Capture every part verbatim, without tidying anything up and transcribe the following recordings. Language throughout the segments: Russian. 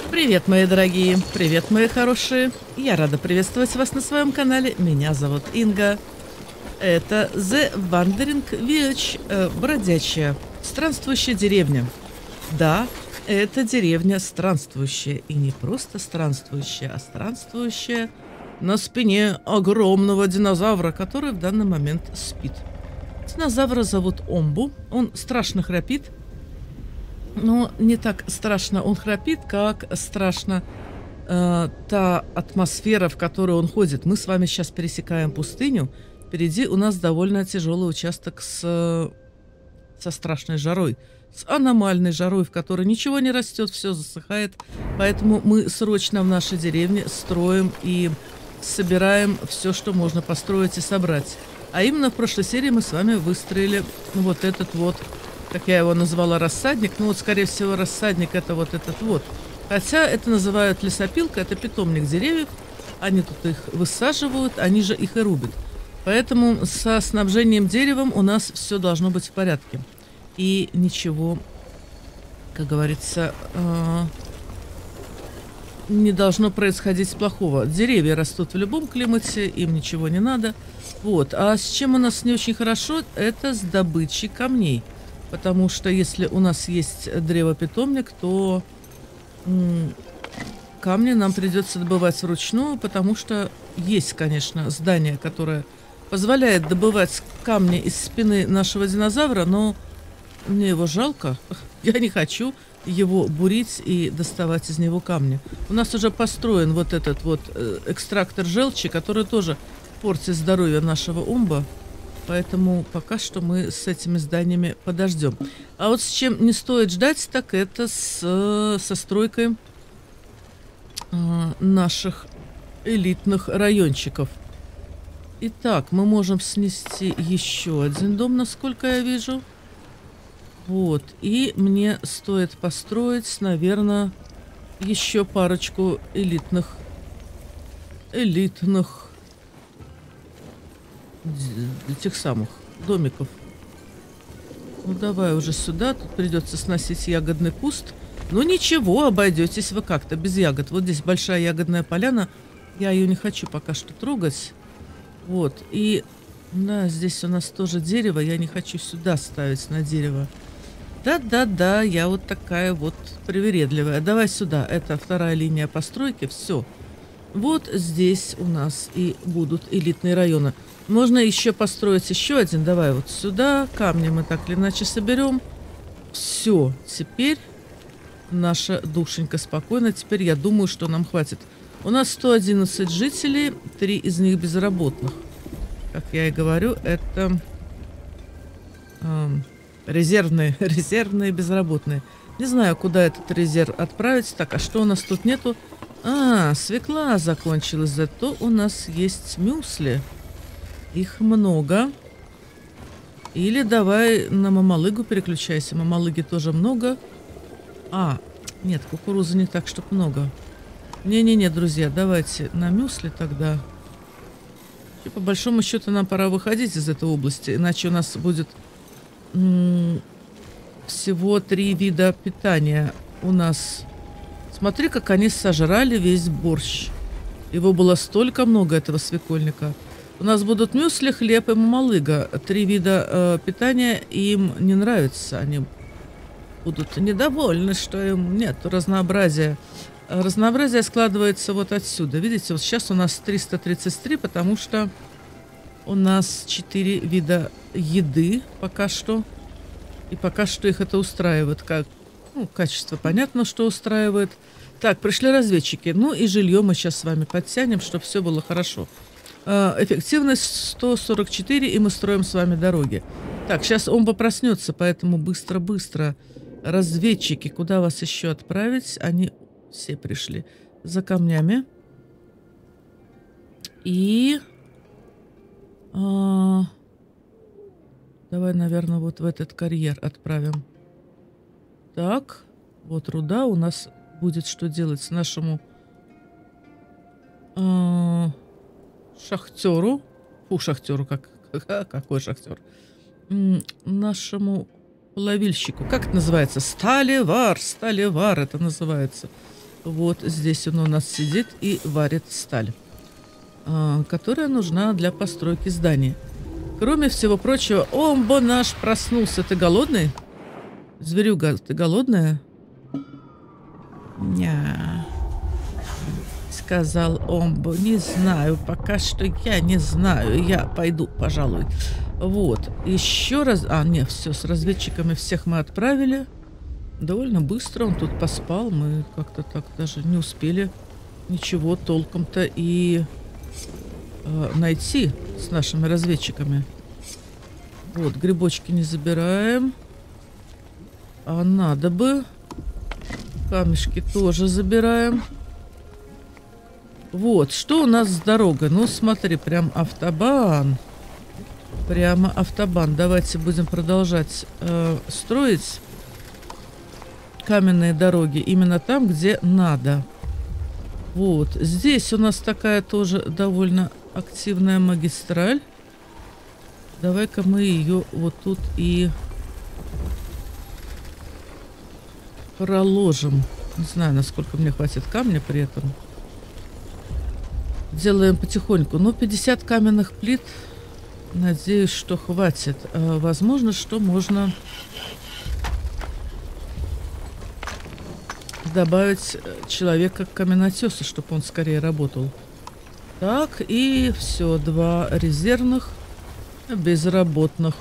Привет, мои дорогие, привет, мои хорошие. Я рада приветствовать вас на своем канале. Меня зовут Инга. Это The Wandering Village, э, бродячая, странствующая деревня. Да, это деревня странствующая. И не просто странствующая, а странствующая на спине огромного динозавра, который в данный момент спит. Динозавра зовут Омбу. Он страшно храпит. Но не так страшно он храпит, как страшно э, та атмосфера, в которой он ходит. Мы с вами сейчас пересекаем пустыню. Впереди у нас довольно тяжелый участок с, со страшной жарой. С аномальной жарой, в которой ничего не растет, все засыхает. Поэтому мы срочно в нашей деревне строим и собираем все, что можно построить и собрать. А именно в прошлой серии мы с вами выстроили вот этот вот, как я его назвала, рассадник. Ну вот, скорее всего, рассадник это вот этот вот. Хотя это называют лесопилка, это питомник деревьев. Они тут их высаживают, они же их и рубят. Поэтому со снабжением деревом у нас все должно быть в порядке. И ничего, как говорится, э, не должно происходить плохого. Деревья растут в любом климате, им ничего не надо. Вот. А с чем у нас не очень хорошо, это с добычей камней. Потому что если у нас есть древопитомник, то м, камни нам придется добывать вручную, потому что есть, конечно, здание, которое позволяет добывать камни из спины нашего динозавра, но мне его жалко. Я не хочу его бурить и доставать из него камни. У нас уже построен вот этот вот э, экстрактор желчи, который тоже портит здоровье нашего Омба. Поэтому пока что мы с этими зданиями подождем. А вот с чем не стоит ждать, так это с, со стройкой э, наших элитных райончиков. Итак, мы можем снести еще один дом, насколько я вижу. Вот. И мне стоит построить, наверное, еще парочку элитных, элитных этих самых домиков. Ну давай уже сюда. Тут придется сносить ягодный куст. Ну ничего, обойдетесь вы как-то без ягод. Вот здесь большая ягодная поляна. Я ее не хочу пока что трогать. Вот. И да, здесь у нас тоже дерево. Я не хочу сюда ставить на дерево. Да-да-да, я вот такая вот привередливая. Давай сюда. Это вторая линия постройки. Все. Вот здесь у нас и будут элитные районы. Можно еще построить еще один. Давай вот сюда. Камни мы так или иначе соберем. Все. Теперь наша душенька спокойна. Теперь я думаю, что нам хватит. У нас сто одиннадцать жителей. Три из них безработных. Как я и говорю, это э, резервные, резервные безработные. Не знаю, куда этот резерв отправить. Так, а что у нас тут нету? А, свекла закончилась. Зато у нас есть мюсли. Их много. Или давай на мамалыгу переключайся. Мамалыги тоже много. А, нет, кукурузы не так, чтоб много. Не-не-не, друзья, давайте на мюсли тогда. И по большому счету нам пора выходить из этой области. Иначе у нас будет м- всего три вида питания. У нас... Смотри, как они сожрали весь борщ. Его было столько много, этого свекольника. У нас будут мюсли, хлеб и мамалыга. Три вида э, питания им не нравится. Они будут недовольны, что им нет разнообразия. Разнообразие складывается вот отсюда. Видите, вот сейчас у нас триста тридцать три, потому что у нас четыре вида еды пока что. И пока что их это устраивает. Как, ну, качество понятно, что устраивает. Так, пришли разведчики. Ну и жилье мы сейчас с вами подтянем, чтобы все было хорошо. Эффективность сто сорок четыре, и мы строим с вами дороги. Так, сейчас Омба проснется, поэтому быстро-быстро. Разведчики, куда вас еще отправить? Они все пришли за камнями. И... А, давай, наверное, вот в этот карьер отправим. Так, вот руда у нас будет что делать нашему... А, шахтеру. Фу, шахтеру, как, какой шахтер? М, нашему плавильщику. Как это называется? Сталевар. Сталевар это называется. Вот здесь он у нас сидит и варит сталь, а, которая нужна для постройки здания. Кроме всего прочего, Омбо наш проснулся. Ты голодный? Зверюга, ты голодная? Ня. Сказал Омбо. Не знаю, пока что я не знаю. Я пойду, пожалуй. Вот. Еще раз... А, нет, все, с разведчиками всех мы отправили. Довольно быстро он тут поспал. Мы как-то так даже не успели ничего толком-то и э, найти с нашими разведчиками. Вот, грибочки не забираем. А надо бы. Камешки тоже забираем. Вот, что у нас с дорогой? Ну, смотри, прям автобан. Прямо автобан. Давайте будем продолжать э, строить каменные дороги именно там, где надо. Вот. Здесь у нас такая тоже довольно активная магистраль. Давай-ка мы ее вот тут и проложим. Не знаю, насколько мне хватит камня при этом. Делаем потихоньку. Ну, пятьдесят каменных плит. Надеюсь, что хватит. А, возможно, что можно добавить человека к каменотесу, чтобы он скорее работал. Так, и все. Два резервных безработных.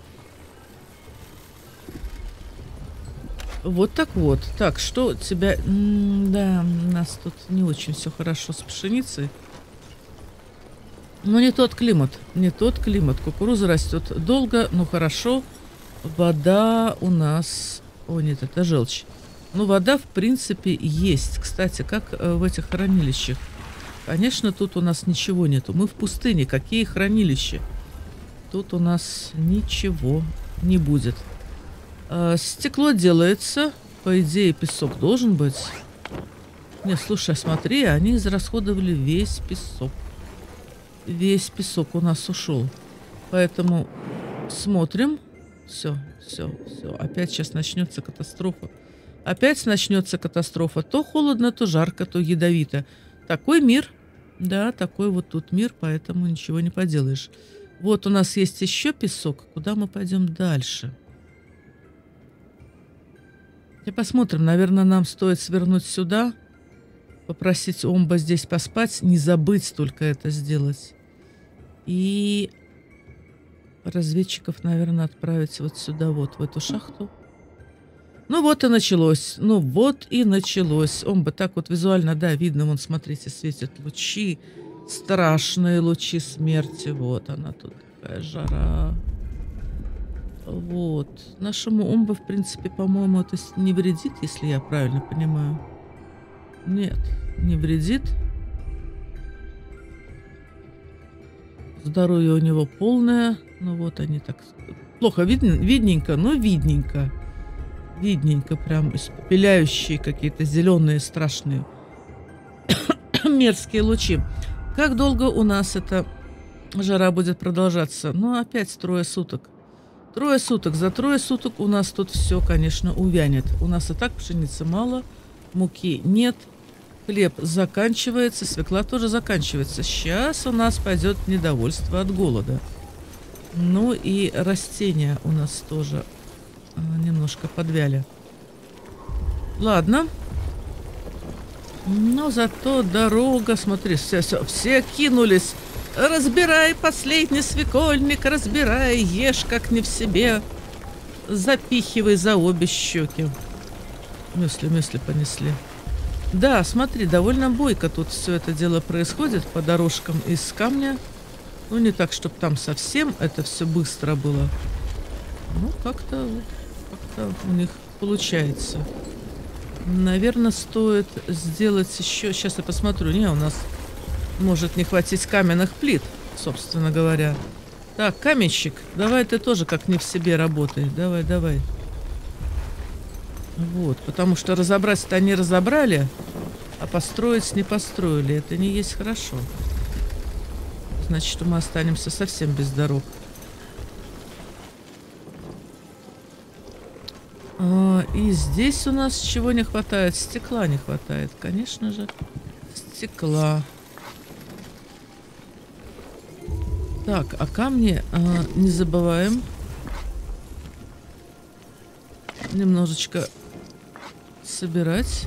Вот так вот. Так, что тебя... М-да, у нас тут не очень все хорошо с пшеницей. Но не тот климат. Не тот климат. Кукуруза растет долго, но хорошо. Вода у нас... О, нет, это желчь. Ну, вода, в принципе, есть. Кстати, как в этих хранилищах. Конечно, тут у нас ничего нету. Мы в пустыне. Какие хранилища? Тут у нас ничего не будет. А, стекло делается. По идее, песок должен быть. Не, слушай, смотри, они израсходовали весь песок. Весь песок у нас ушел. Поэтому смотрим. Все, все, все. Опять сейчас начнется катастрофа. Опять начнется катастрофа. То холодно, то жарко, то ядовито. Такой мир. Да, такой вот тут мир, поэтому ничего не поделаешь. Вот у нас есть еще песок. Куда мы пойдем дальше? И посмотрим. Наверное, нам стоит свернуть сюда. Попросить Омбо здесь поспать. Не забыть только это сделать. И разведчиков, наверное, отправить вот сюда, вот в эту шахту. Ну вот и началось. Ну вот и началось. Омбо так вот визуально, да, видно. Вон, смотрите, светят лучи. Страшные лучи смерти. Вот она тут, такая жара. Вот. Нашему Омбо, в принципе, по-моему, это не вредит, если я правильно понимаю. Нет, не вредит. Здоровье у него полное. Ну вот они так... Плохо видно, видненько, но видненько. Видненько, прям испепеляющие какие-то зеленые страшные мерзкие лучи. Как долго у нас эта жара будет продолжаться? Ну, опять трое суток. Трое суток. За трое суток у нас тут все, конечно, увянет. У нас и так пшеницы мало, муки нет, хлеб заканчивается, свекла тоже заканчивается. Сейчас у нас пойдет недовольство от голода. Ну и растения у нас тоже немножко подвяли. Ладно. Но зато дорога, смотри, все, все, все кинулись. Разбирай последний свекольник, разбирай, ешь как не в себе. Запихивай за обе щеки. Мюсли-мюсли понесли. Да, смотри, довольно бойко тут все это дело происходит по дорожкам из камня. Ну, не так, чтобы там совсем это все быстро было. Ну, как-то как-то у них получается. Наверное, стоит сделать еще... Сейчас я посмотрю. Не, у нас может не хватить каменных плит, собственно говоря. Так, каменщик, давай ты тоже как не в себе работай. Давай, давай. Вот, потому что разобрать-то они разобрали, а построить не построили. Это не есть хорошо. Значит, что мы останемся совсем без дорог. и здесь у нас чего не хватает? Стекла не хватает, конечно же. Стекла. Так, а камни а, не забываем. Немножечко собирать.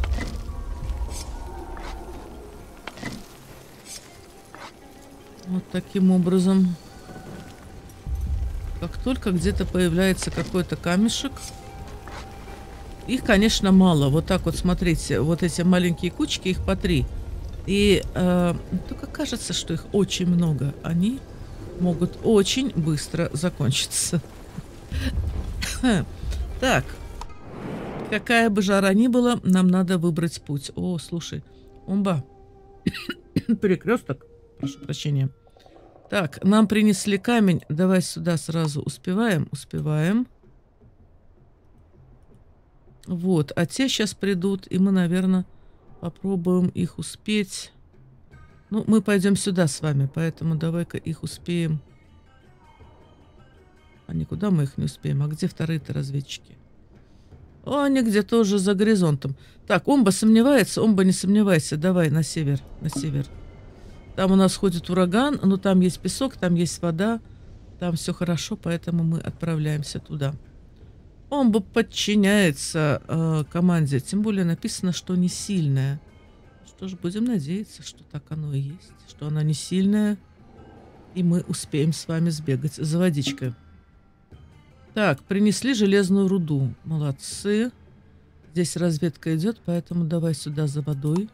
Вот таким образом. Как только где-то появляется какой-то камешек, их, конечно, мало. Вот так вот, смотрите, вот эти маленькие кучки, их по три. И э, только кажется, что их очень много. Они могут очень быстро закончиться. Так. Какая бы жара ни была, нам надо выбрать путь. О, слушай, Умба. Перекресток. Прошу прощения. Так, нам принесли камень. Давай сюда сразу. Успеваем? Успеваем. Вот. А те сейчас придут, и мы, наверное, попробуем их успеть. Ну, мы пойдем сюда с вами, поэтому давай-ка их успеем. А никуда мы их не успеем. А где вторые-то разведчики? О, они где-то уже за горизонтом. Так, Омба сомневается? Омба, не сомневайся. Давай на север, на север. Там у нас ходит ураган, но там есть песок, там есть вода. Там все хорошо, поэтому мы отправляемся туда. Омба подчиняется э, команде. Тем более написано, что не сильная. Что ж, будем надеяться, что так оно и есть. Что она не сильная. И мы успеем с вами сбегать за водичкой. Так, принесли железную руду. Молодцы. Здесь разведка идет, поэтому давай сюда за водой.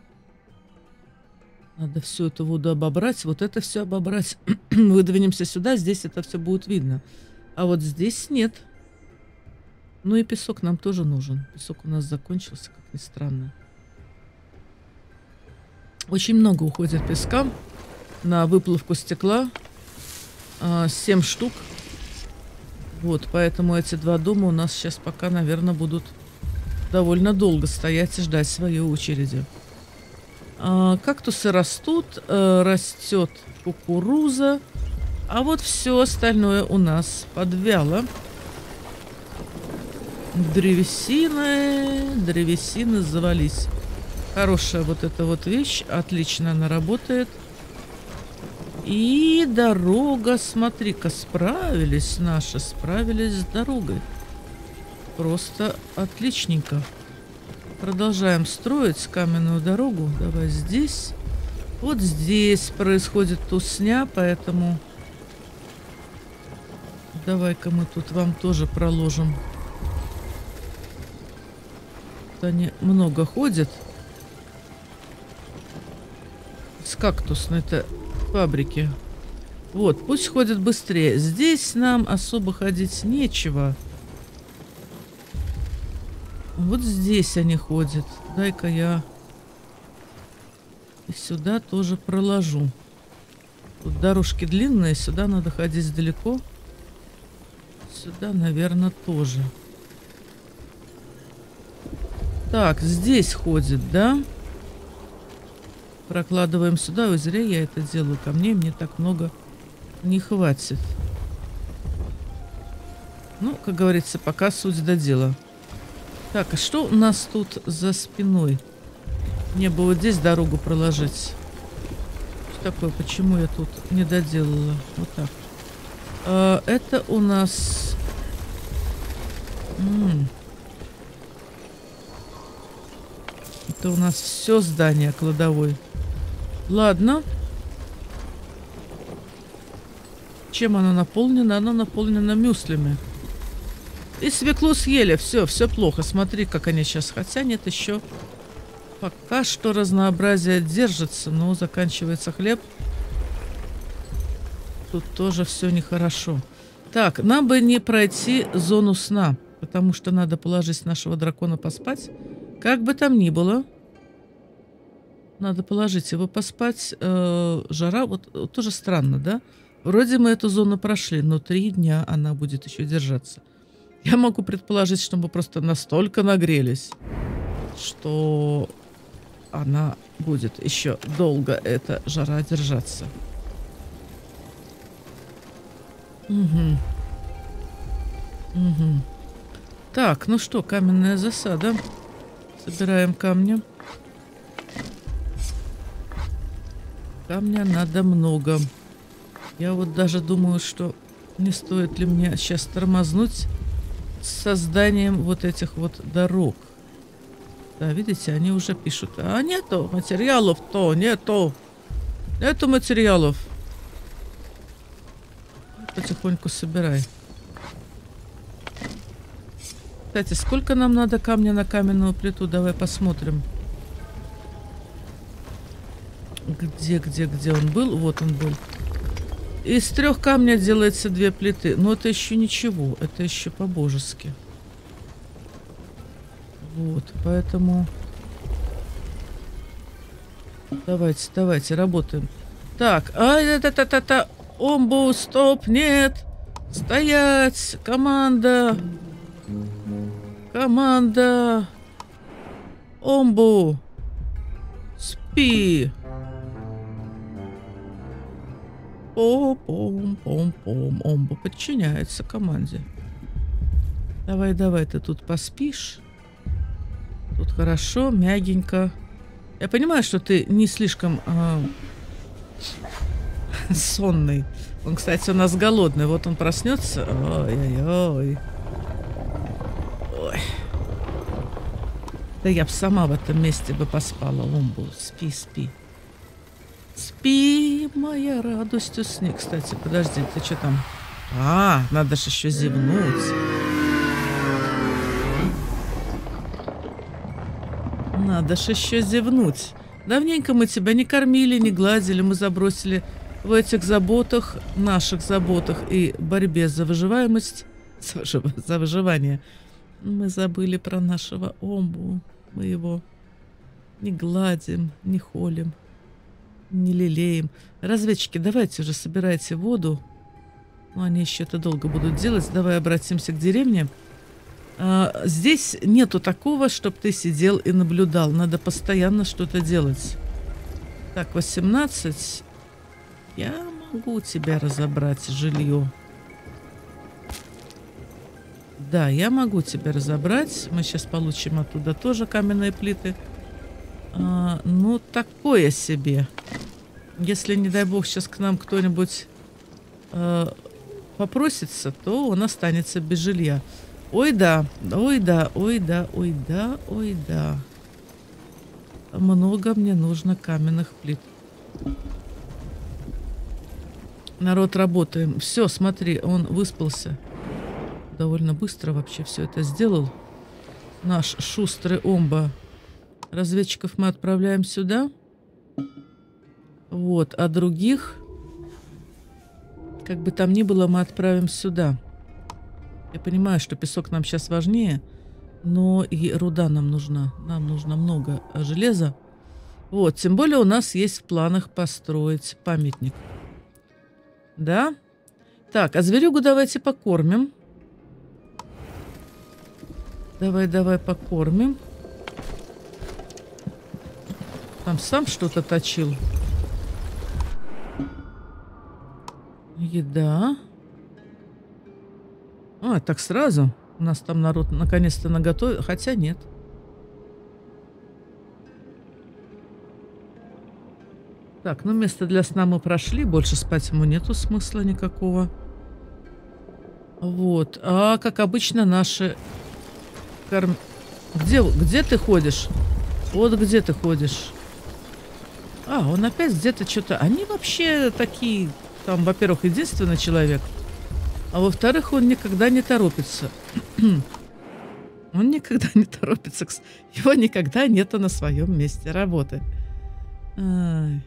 Надо всю эту воду обобрать. Вот это все обобрать. Выдвинемся сюда, здесь это все будет видно. А вот здесь нет. Ну и песок нам тоже нужен. Песок у нас закончился, как ни странно. Очень много уходит песка на выплавку стекла. семь штук. Вот, поэтому эти два дома у нас сейчас пока, наверное, будут довольно долго стоять и ждать своей очереди. А, кактусы растут, а, растет кукуруза, а вот все остальное у нас подвяло. Древесины, древесины завались. Хорошая вот эта вот вещь, отлично она работает. И дорога, смотри-ка, справились наши, справились с дорогой. Просто отличненько. Продолжаем строить каменную дорогу. Давай здесь. Вот здесь происходит тусня, поэтому давай-ка мы тут вам тоже проложим. Тут они много ходят. С кактусной-то фабрики. Вот, пусть ходят быстрее. Здесь нам особо ходить нечего. Вот здесь они ходят. Дай-ка я и сюда тоже проложу. Тут дорожки длинные, сюда надо ходить далеко. Сюда, наверное, тоже. Так, здесь ходит, да? Прокладываем сюда. Ой, зря я это делаю. Камней мне так много не хватит. Ну, как говорится, пока суть до дела. Так, а что у нас тут за спиной? Мне бы вот здесь дорогу проложить. Что такое? Почему я тут не доделала? Вот так. А, это у нас... М-м. Это у нас все здание кладовой. Ладно. Чем оно наполнено? Оно наполнено мюслями. И свеклу съели. Все, все плохо. Смотри, как они сейчас. Хотя нет, еще пока что разнообразие держится. Но заканчивается хлеб. Тут тоже все нехорошо. Так, нам бы не пройти зону сна. Потому что надо положить нашего дракона поспать. Как бы там ни было. Надо положить его поспать. Э, жара, вот, вот тоже странно, да? Вроде мы эту зону прошли, но три дня она будет еще держаться. Я могу предположить, что мы просто настолько нагрелись, что она будет еще долго, эта жара, держаться. Угу. Угу. Так, ну что, каменная засада. Собираем камни. Камня надо много. Я вот даже думаю, что не стоит ли мне сейчас тормознуть с созданием вот этих вот дорог. Да, видите, они уже пишут. А нету материалов-то, нету. Нету материалов. Потихоньку собирай. Кстати, сколько нам надо камня на каменную плиту? Давай посмотрим. Где, где, где он был? Вот он был. Из трех камня делается две плиты. Но это еще ничего. Это еще по-божески. Вот, поэтому... Давайте, давайте, работаем. Так, ай, та-та-та-та. Омбу, стоп, нет. Стоять, команда. Команда. Омбу. Спи. Пом-пом-пом-пом. Омбу подчиняется команде. Давай, давай, ты тут поспишь. Тут хорошо, мягенько. Я понимаю, что ты не слишком э, сонный. Он, кстати, у нас голодный. Вот он проснется. Ой-ой-ой. Ой. Да я бы сама в этом месте бы поспала. Омбу, спи, спи. Спи, моя радость усни. Кстати, подожди, ты что там? А, надо же еще зевнуть. Надо ж еще зевнуть. Давненько мы тебя не кормили, не гладили. Мы забросили в этих заботах, наших заботах и борьбе за выживаемость, за выживание. Мы забыли про нашего Омбу. Мы его не гладим, не холим, не лелеем. Разведчики, давайте уже собирайте воду. Ну, они еще это долго будут делать. Давай обратимся к деревне. А, здесь нету такого, чтобы ты сидел и наблюдал. Надо постоянно что-то делать. Так, восемнадцать. Я могу тебя разобрать, жилье. Да, я могу тебя разобрать. Мы сейчас получим оттуда тоже каменные плиты. А, ну, такое себе. Если, не дай бог, сейчас к нам кто-нибудь а, попросится, то он останется без жилья. Ой, да, ой, да, ой, да, ой, да, ой, да. Много мне нужно каменных плит. Народ, работаем. Все, смотри, он выспался. Довольно быстро вообще все это сделал. Наш шустрый Омба. Разведчиков мы отправляем сюда. Вот, а других, как бы там ни было, мы отправим сюда. Я понимаю, что песок нам сейчас важнее, но и руда нам нужна. Нам нужно много железа. Вот, тем более у нас есть в планах построить памятник. Да? Так, а зверюгу давайте покормим. Давай, давай покормим. Там сам что-то точил. Еда. А, так сразу. У нас там народ наконец-то наготовил. Хотя нет. Так, ну место для сна мы прошли. Больше спать ему нету смысла никакого. Вот. А, как обычно, наши... Корм... Где, где ты ходишь? Вот где ты ходишь. А, он опять где-то что-то... Они вообще такие... Там, во-первых, единственный человек. А во-вторых, он никогда не торопится. Он никогда не торопится. Его никогда нету на своем месте работы. Ай.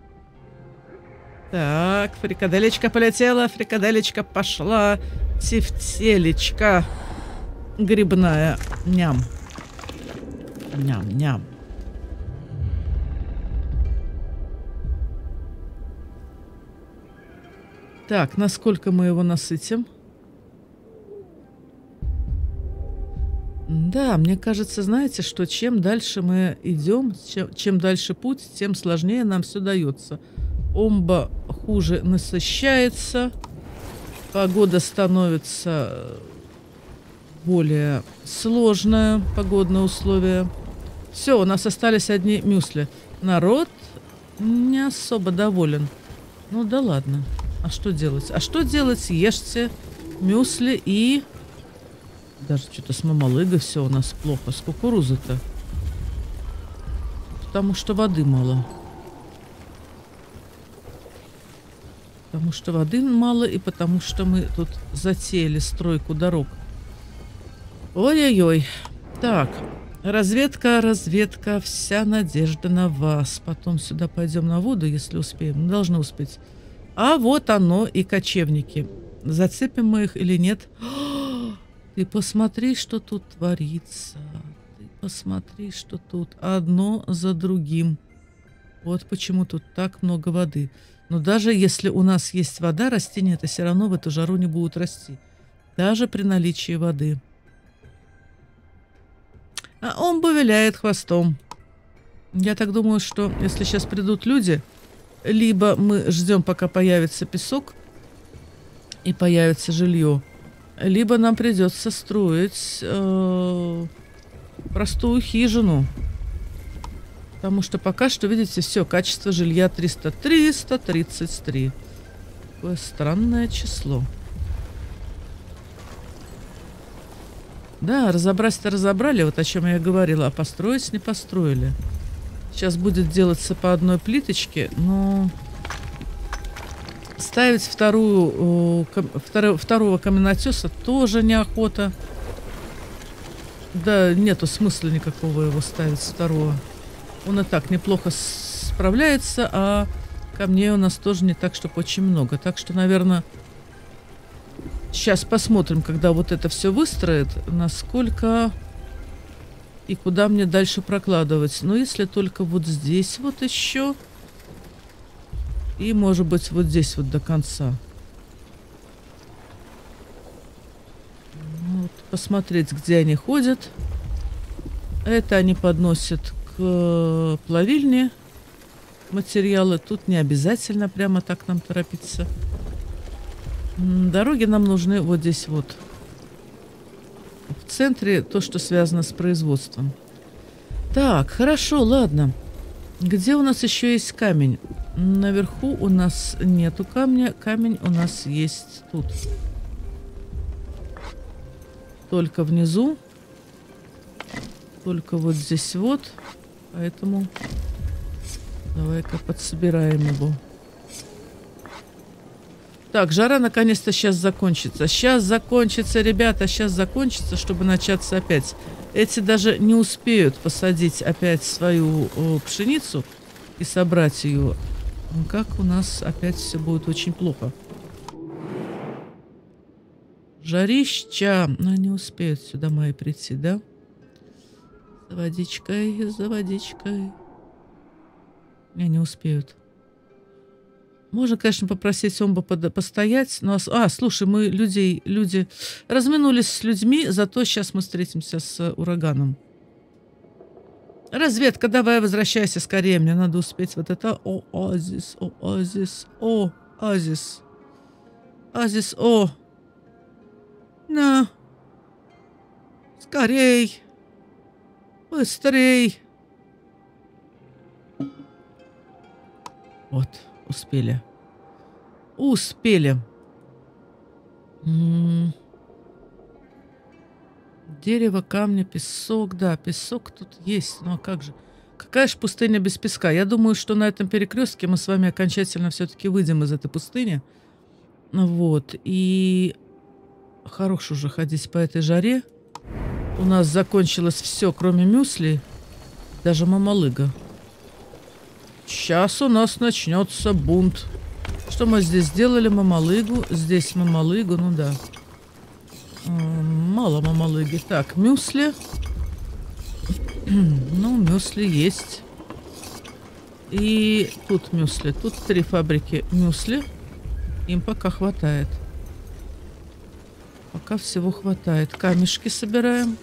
Так, фрикаделечка полетела, фрикаделечка пошла. Тефтелечка грибная. Ням. Ням-ням. Так, насколько мы его насытим? Да, мне кажется, знаете, что чем дальше мы идем, чем, чем дальше путь, тем сложнее нам все дается. Омба хуже насыщается, погода становится более сложное погодное условие. Все, у нас остались одни мюсли. Народ не особо доволен. Ну да ладно. А что делать? А что делать? Ешьте мюсли и... Даже что-то с мамалыгой все у нас плохо. С кукурузой-то. Потому что воды мало. Потому что воды мало и потому что мы тут затеяли стройку дорог. Ой-ой-ой. Так, разведка, разведка, вся надежда на вас. Потом сюда пойдем на воду, если успеем. Мы должны успеть. А вот оно и кочевники. Зацепим мы их или нет? Ты посмотри, что тут творится. Ты посмотри, что тут одно за другим. Вот почему тут так много воды. Но даже если у нас есть вода, растения-то все равно в эту жару не будут расти. Даже при наличии воды. А он бы виляет хвостом. Я так думаю, что если сейчас придут люди, либо мы ждем, пока появится песок и появится жилье, либо нам придется строить э, простую хижину. Потому что пока что, видите, все, качество жилья триста, триста тридцать три. Какое странное число. Да, разобрать-то разобрали, вот о чем я говорила, а построить не построили. Сейчас будет делаться по одной плиточке, но ставить вторую, второго, второго каменотеса тоже неохота. Да, нету смысла никакого его ставить второго. Он и так неплохо справляется, а камней у нас тоже не так, чтобы очень много. Так что, наверное, сейчас посмотрим, когда вот это все выстроит, насколько и куда мне дальше прокладывать. Но если только вот здесь вот еще и, может быть, вот здесь вот до конца. Вот, посмотреть, где они ходят. Это они подносят к плавильне материалы. Тут не обязательно прямо так нам торопиться. Дороги нам нужны вот здесь вот. В центре то, что связано с производством. Так, хорошо, ладно. Где у нас еще есть камень? Наверху у нас нету камня. Камень у нас есть тут. Только внизу. Только вот здесь вот. Поэтому давай-ка подсобираем его. Так, жара наконец-то сейчас закончится. Сейчас закончится, ребята, сейчас закончится, чтобы начаться опять. Эти даже не успеют посадить опять свою о, пшеницу и собрать ее. Как у нас опять все будет очень плохо. Жарища. Ну, не успеют сюда мои прийти, да? За водичкой, за водичкой. Не, не успеют. Можно, конечно, попросить Омба постоять. Но... А, слушай, мы людей, люди разминулись с людьми, зато сейчас мы встретимся с ураганом. Разведка, давай возвращайся скорее. Мне надо успеть вот это. Оазис, оазис, оазис. Оазис, о. На. Скорей. Быстрей. Вот, успели. Успели. М-м. Дерево, камни, песок. Да, песок тут есть. Ну а как же? Какая же пустыня без песка? Я думаю, что на этом перекрестке мы с вами окончательно все-таки выйдем из этой пустыни. Вот. И хорош уже ходить по этой жаре. У нас закончилось все, кроме мюсли. Даже мамалыга. Сейчас у нас начнется бунт. Что мы здесь сделали? Мамалыгу. Здесь мамалыгу. Ну да. Мало мамалыги. Так, мюсли. Ну, мюсли есть. И тут мюсли. Тут три фабрики мюсли. Им пока хватает. Пока всего хватает. Камешки собираем.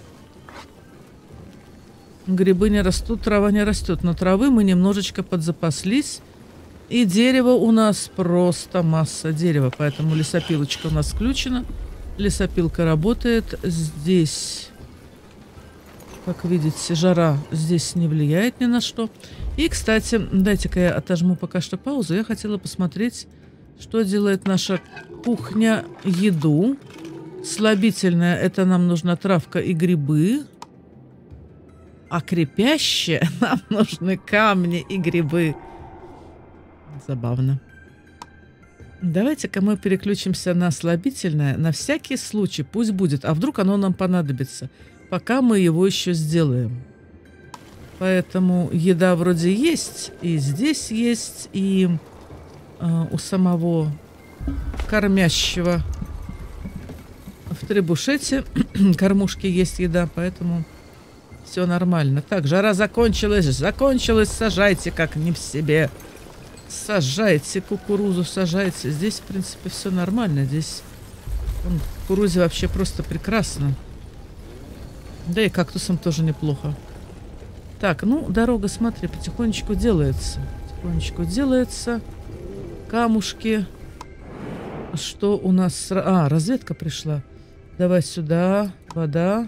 Грибы не растут, трава не растет. Но травы мы немножечко подзапаслись. И дерево у нас просто масса дерева. Поэтому лесопилочка у нас включена. Лесопилка работает. Здесь, как видите, жара здесь не влияет ни на что. И, кстати, дайте-ка я отожму пока что паузу. Я хотела посмотреть, что делает наша кухня еду. Слабительная — это нам нужна травка и грибы. А крепящее нам нужны камни и грибы. Забавно. Давайте-ка мы переключимся на слабительное. На всякий случай, пусть будет. А вдруг оно нам понадобится, пока мы его еще сделаем. Поэтому еда вроде есть. И здесь есть, и э, у самого кормящего в требушете кормушки есть еда. Поэтому все нормально. Так, жара закончилась. Закончилась. Сажайте как не в себе. Сажайте кукурузу, сажайте. Здесь, в принципе, все нормально. Здесь вон, в кукурузе вообще просто прекрасно. Да и кактусом тоже неплохо. Так, ну, дорога, смотри, потихонечку делается. Потихонечку делается. Камушки. Что у нас? А, разведка пришла. Давай сюда. Вода.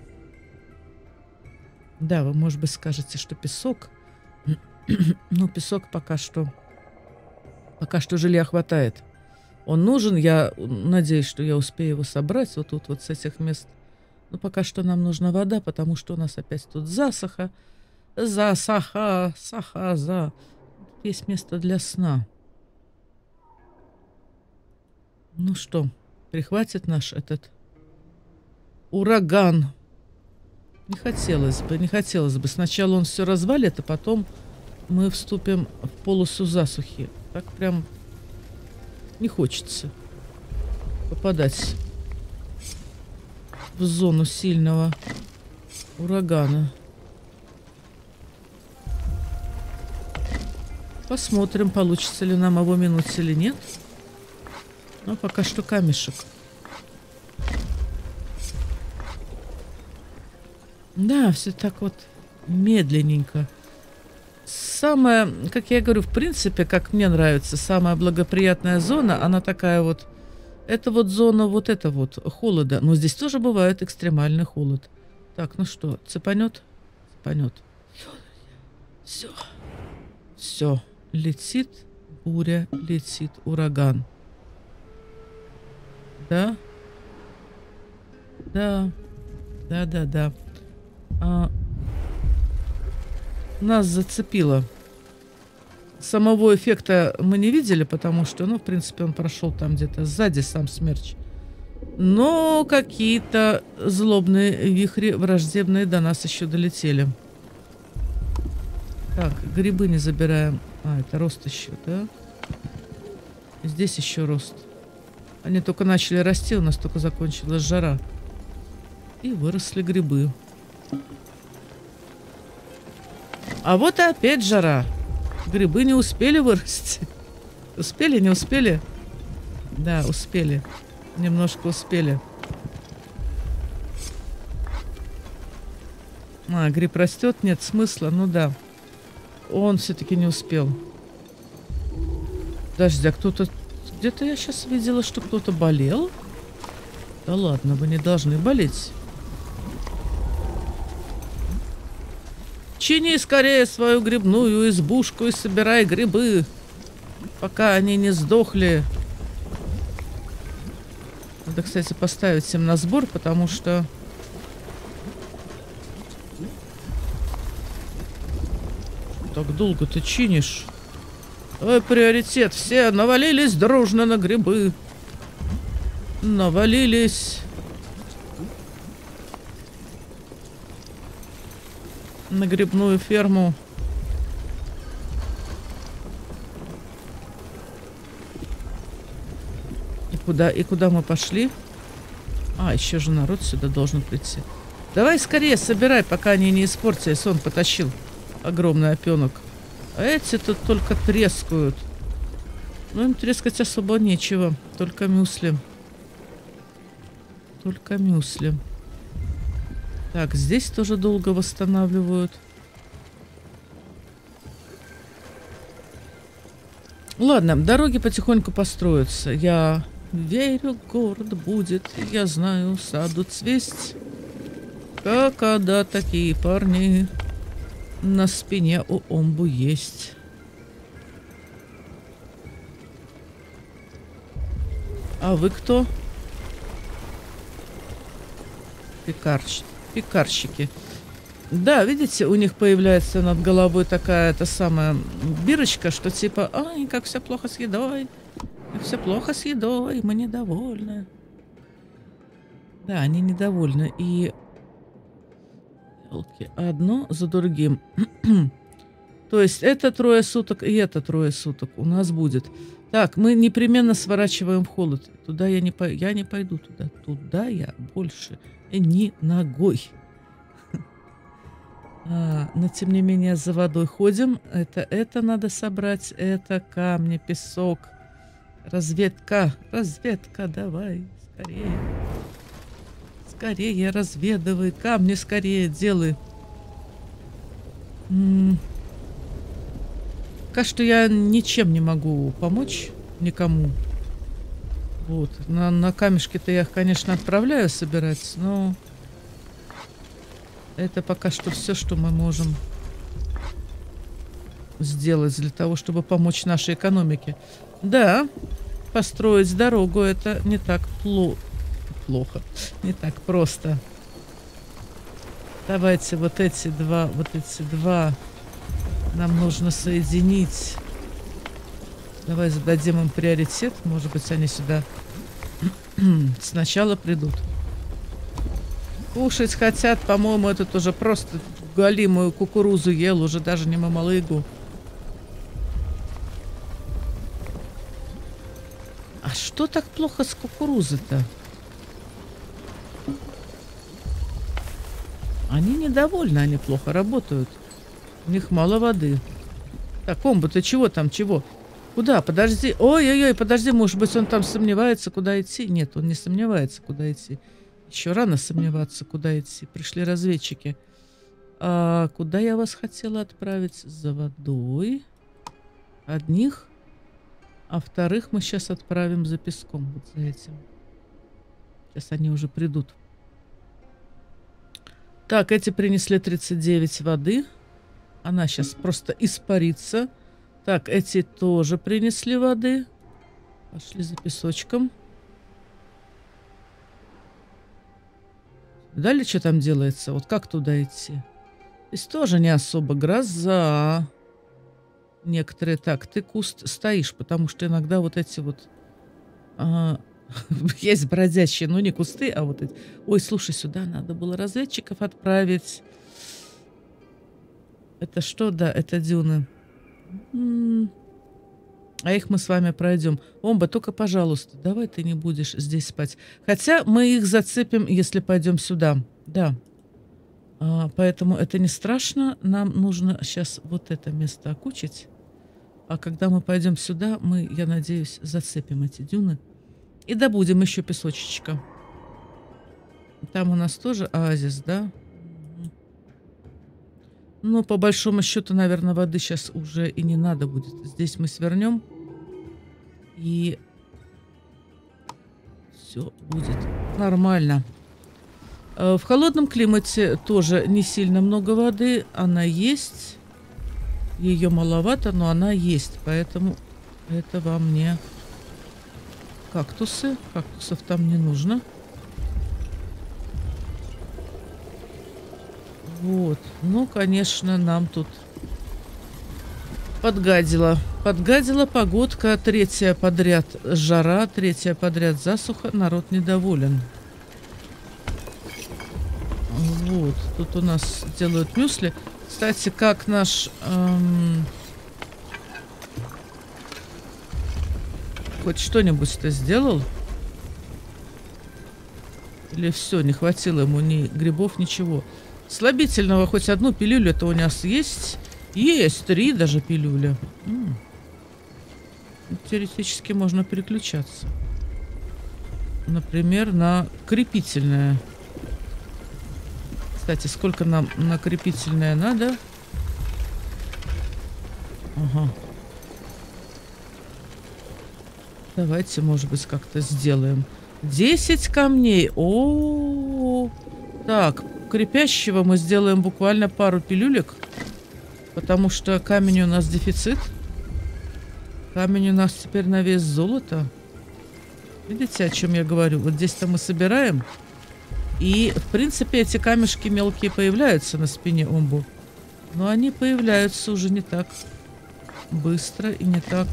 Да, вы, может быть, скажете, что песок. Ну, песок пока что... Пока что жилья хватает. Он нужен, я надеюсь, что я успею его собрать вот тут вот с этих мест. Но пока что нам нужна вода, потому что у нас опять тут засуха. Засаха, саха, за. Есть место для сна. Ну что, прихватит наш этот ураган. Не хотелось бы, не хотелось бы. Сначала он все развалит, а потом мы вступим в полосу засухи. Так прям не хочется попадать в зону сильного урагана. Посмотрим, получится ли нам его минуть или нет. Но пока что камешек. Да, все так вот медленненько. Самая, как я говорю, в принципе, как мне нравится, самая благоприятная зона, она такая вот, это вот зона вот это вот холода. Но здесь тоже бывает экстремальный холод. Так, ну что, цепанет? Цепанет. Все. Все. Летит буря, летит ураган. Да? Да. Да, да, да. А... Нас зацепило. Самого эффекта мы не видели, потому что, ну, в принципе, он прошел там где-то сзади, сам смерч. Но какие-то злобные вихри враждебные до нас еще долетели. Так, грибы не забираем. А, это рост еще, да? Здесь еще рост. Они только начали расти, у нас только закончилась жара. И выросли грибы. А вот и опять жара. Грибы не успели вырасти. Успели, не успели? Да, успели. Немножко успели. А, гриб растет, нет смысла. Ну да. Он все-таки не успел. Подожди, а кто-то... Где-то я сейчас видела, что кто-то болел. Да ладно, вы не должны болеть. Чини скорее свою грибную избушку и собирай грибы, пока они не сдохли. Надо, кстати, поставить всем на сбор, потому что... Так долго ты чинишь. Давай приоритет. Все навалились дружно на грибы. Навалились... на грибную ферму. И куда, и куда мы пошли? А, еще же народ сюда должен прийти. Давай скорее собирай, пока они не испортились. Он потащил огромный опенок. А эти тут только трескают. Ну, им трескать особо нечего. Только мюсли. Только мюсли. Так, здесь тоже долго восстанавливают. Ладно, дороги потихоньку построятся. Я верю, город будет, я знаю, саду цвесть. Как когда такие парни на спине у омбу есть. А вы кто? Пекарщ... Пекарщики. Да, видите, у них появляется над головой такая та самая бирочка, что типа, ай, как все плохо с едой. Как все плохо с едой, мы недовольны. Да, они недовольны. И одно за другим. То есть это трое суток и это трое суток у нас будет. Так, мы непременно сворачиваем в холод. Туда я не, по... я не пойду туда. Туда я больше не ногой. А, но тем не менее за водой ходим. Это, это надо собрать. Это камни, песок. Разведка. Разведка, давай. Скорее. Скорее разведывай. Камни скорее делай. М-м. Пока что я ничем не могу помочь никому. Вот. На, на камешки-то я их, конечно, отправляю собирать, но это пока что все, что мы можем сделать для того, чтобы помочь нашей экономике. Да, построить дорогу — это не так пло- плохо, не так просто. Давайте вот эти два, вот эти два нам нужно соединить. Давай зададим им приоритет. Может быть, они сюда сначала придут. Кушать хотят. По-моему, этот уже просто галимую кукурузу ел, уже даже не мамалыгу. А что так плохо с кукурузой-то? Они недовольны, они плохо работают. У них мало воды. Так, Омба, ты чего там, чего? Куда? Подожди. Ой-ой-ой, подожди, может быть, он там сомневается, куда идти? Нет, он не сомневается, куда идти. Еще рано сомневаться, куда идти. Пришли разведчики. А куда я вас хотела отправить? За водой. Одних. А вторых мы сейчас отправим за песком. Вот за этим. Сейчас они уже придут. Так, эти принесли тридцать девять воды. Она сейчас просто испарится. Так, эти тоже принесли воды. Пошли за песочком. Дали, что там делается? Вот как туда идти? Здесь тоже не особо гроза. Некоторые так. Ты, куст, стоишь, потому что иногда вот эти вот... А, есть бродячие, но не кусты, а вот эти... Ой, слушай, сюда надо было разведчиков отправить. Это что? Да, это дюны. М-м. А их мы с вами пройдем. Омба, только, пожалуйста, давай ты не будешь здесь спать. Хотя мы их зацепим, если пойдем сюда. Да. А, поэтому это не страшно. Нам нужно сейчас вот это место окучить. А когда мы пойдем сюда, мы, я надеюсь, зацепим эти дюны. И добудем еще песочечка. Там у нас тоже оазис, да? Ну, по большому счету, наверное, воды сейчас уже и не надо будет. Здесь мы свернем. И все будет нормально. В холодном климате тоже не сильно много воды. Она есть. Ее маловато, но она есть. Поэтому это вам не кактусы. Кактусов там не нужно. Вот. Ну, конечно, нам тут подгадила. Подгадила погодка. Третья подряд жара, третья подряд засуха. Народ недоволен. Вот. Тут у нас делают мюсли. Кстати, как наш... Эм, хоть что-нибудь-то сделал? Или все, не хватило ему ни грибов, ничего? Слабительного хоть одну пилюлю это у нас есть. Есть три даже пилюли. М-м. Теоретически можно переключаться. Например, на крепительное. Кстати, сколько нам на крепительное надо? Ага. Давайте, может быть, как-то сделаем. десять камней. О, -о, -о. Так, крепящего мы сделаем буквально пару пилюлек. Потому что камень у нас дефицит. Камень у нас теперь на вес золота. Видите, о чем я говорю? Вот здесь-то мы собираем. И, в принципе, эти камешки мелкие появляются на спине Омбу. Но они появляются уже не так быстро и не так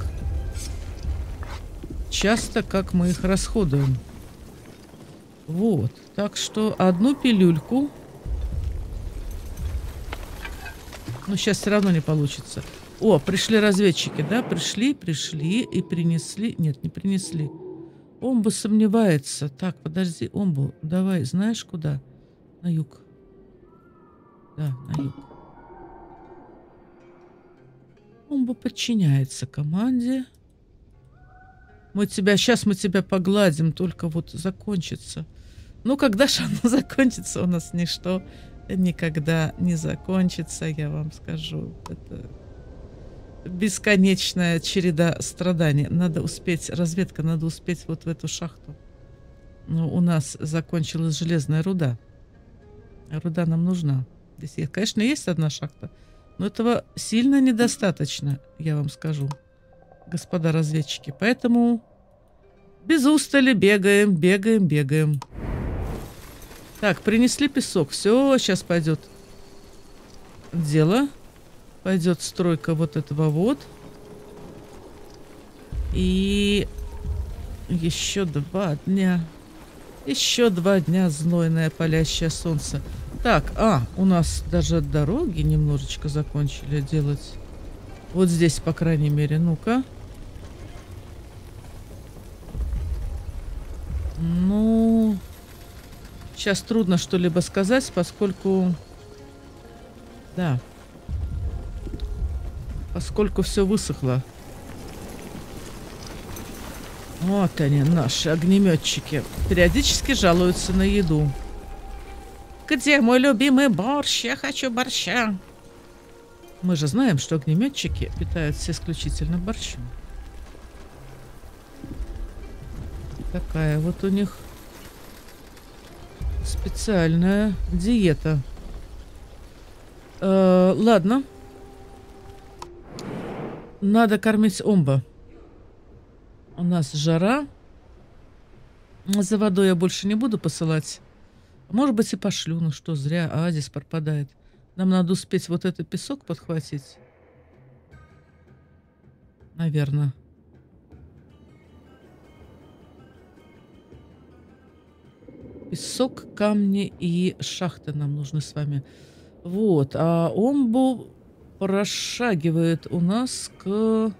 часто, как мы их расходуем. Вот. Так что одну пилюльку. Но сейчас все равно не получится. О, пришли разведчики, да? Пришли, пришли и принесли. Нет, не принесли. Омбу сомневается. Так, подожди, Омбу, давай, знаешь куда? На юг. Да, на юг. Омбу подчиняется команде. Мы тебя, сейчас мы тебя погладим, только вот закончится. Ну, когда же оно закончится, у нас ничто никогда не закончится, я вам скажу. Это бесконечная череда страданий. Надо успеть, разведка, надо успеть вот в эту шахту. Но у нас закончилась железная руда. Руда нам нужна. Здесь, конечно, есть одна шахта, но этого сильно недостаточно, я вам скажу, господа разведчики. Поэтому без устали бегаем, бегаем, бегаем. Так, принесли песок. Все, сейчас пойдет дело. Пойдет стройка вот этого вот. И еще два дня. Еще два дня знойное палящее солнце. Так, а, у нас даже дороги немножечко закончили делать. Вот здесь, по крайней мере. Ну-ка. Ну, сейчас трудно что-либо сказать, поскольку... Да. Поскольку все высохло. Вот они, наши огнеметчики. Периодически жалуются на еду. Где мой любимый борщ? Я хочу борща. Мы же знаем, что огнеметчики питаются исключительно борщом. Такая вот у них специальная диета. Э, ладно. Надо кормить Омба. У нас жара. За водой я больше не буду посылать. Может быть, и пошлю. Ну что, зря оазис пропадает. Нам надо успеть вот этот песок подхватить. Наверное. Песок, камни и шахты нам нужны с вами. Вот. А Омбу прошагивает у нас к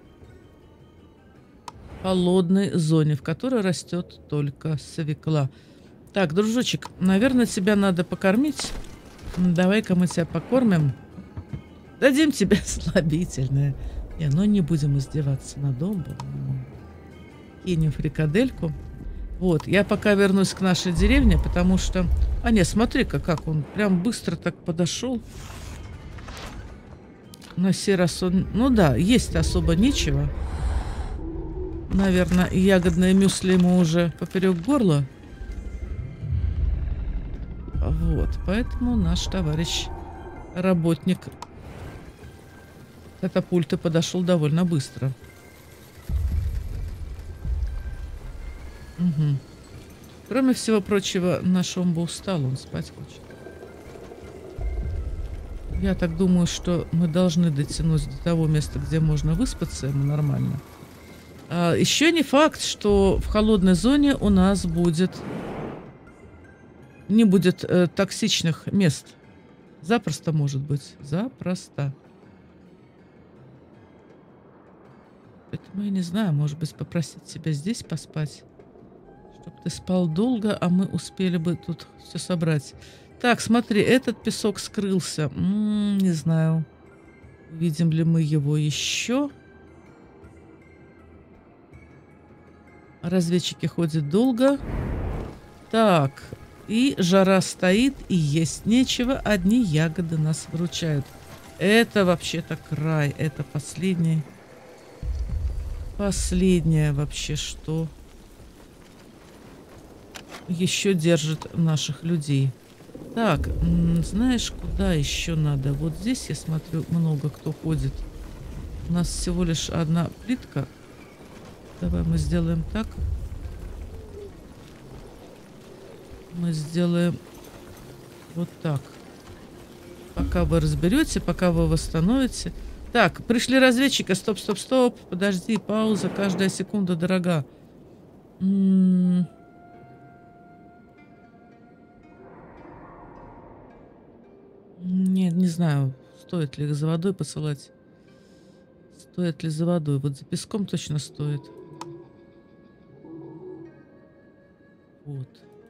холодной зоне, в которой растет только свекла. Так, дружочек, наверное, тебя надо покормить. Давай-ка мы тебя покормим. Дадим тебе слабительное. Не, ну не будем издеваться над Омбу. Кинем фрикадельку. Вот, я пока вернусь к нашей деревне, потому что... А нет, смотри-ка, как он прям быстро так подошел. На сей раз он... Ну да, есть особо нечего. Наверное, ягодное мюсли ему уже поперек горла. Вот, поэтому наш товарищ, работник катапульты, подошел довольно быстро. Угу. Кроме всего прочего, наш Омба устал, он спать хочет. Я так думаю, что мы должны дотянуть до того места, где можно выспаться ему нормально. А еще не факт, что в холодной зоне у нас будет... Не будет э, токсичных мест. Запросто может быть. Запросто. Поэтому я не знаю, может быть, попросить тебя здесь поспать. Чтобы ты спал долго, а мы успели бы тут все собрать. Так, смотри, этот песок скрылся. М-м, не знаю, увидим ли мы его еще. Разведчики ходят долго. Так, и жара стоит, и есть нечего. Одни ягоды нас выручают. Это вообще-то край. Это последний последнее вообще, что еще держит наших людей. Так, знаешь, куда еще надо? Вот здесь, я смотрю, много кто ходит. У нас всего лишь одна плитка. Давай мы сделаем так. Мы сделаем вот так. Пока вы разберете, пока вы восстановите. Так, пришли разведчики. Стоп, стоп, стоп. Подожди, пауза. Каждая секунда дорога. М-м- Нет, не знаю, стоит ли их за водой посылать. Стоит ли за водой? Вот за песком точно стоит. Вот.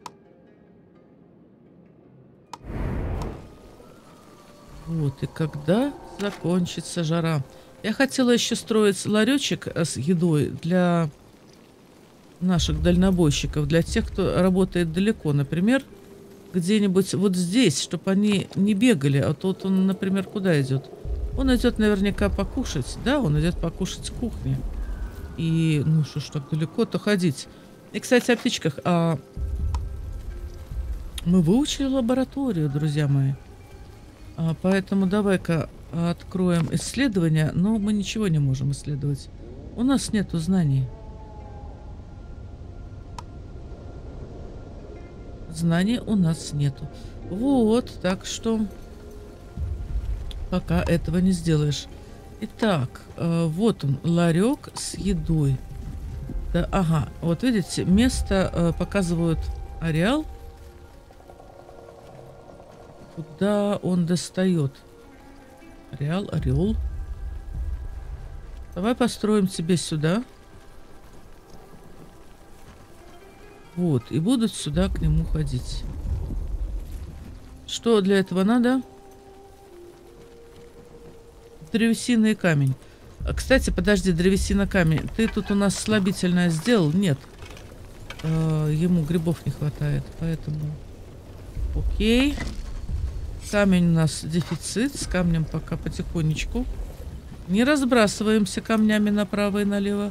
Вот, и когда закончится жара? Я хотела еще строить ларечек с едой для наших дальнобойщиков, для тех, кто работает далеко. Например, где-нибудь вот здесь, чтобы они не бегали. А тут он, например, куда идет? Он идет наверняка покушать. Да, он идет покушать в кухне. И, ну что ж так далеко-то ходить. И, кстати, о птичках. А... Мы выучили лабораторию, друзья мои. А, поэтому давай-ка откроем исследования. Но мы ничего не можем исследовать. У нас нету знаний. Знаний у нас нету. Вот, так что пока этого не сделаешь. Итак, э, вот он, ларек с едой. Да, ага, вот видите, место э, показывают ареал, куда он достает. Ареал, ореол. Давай построим тебе сюда. Вот, и будут сюда к нему ходить. Что для этого надо? Древесина и камень. А, кстати, подожди, древесина, камень. Ты тут у нас слабительное сделал? Нет. Э, ему грибов не хватает, поэтому... Окей. Камень у нас дефицит. С камнем пока потихонечку. Не разбрасываемся камнями направо и налево.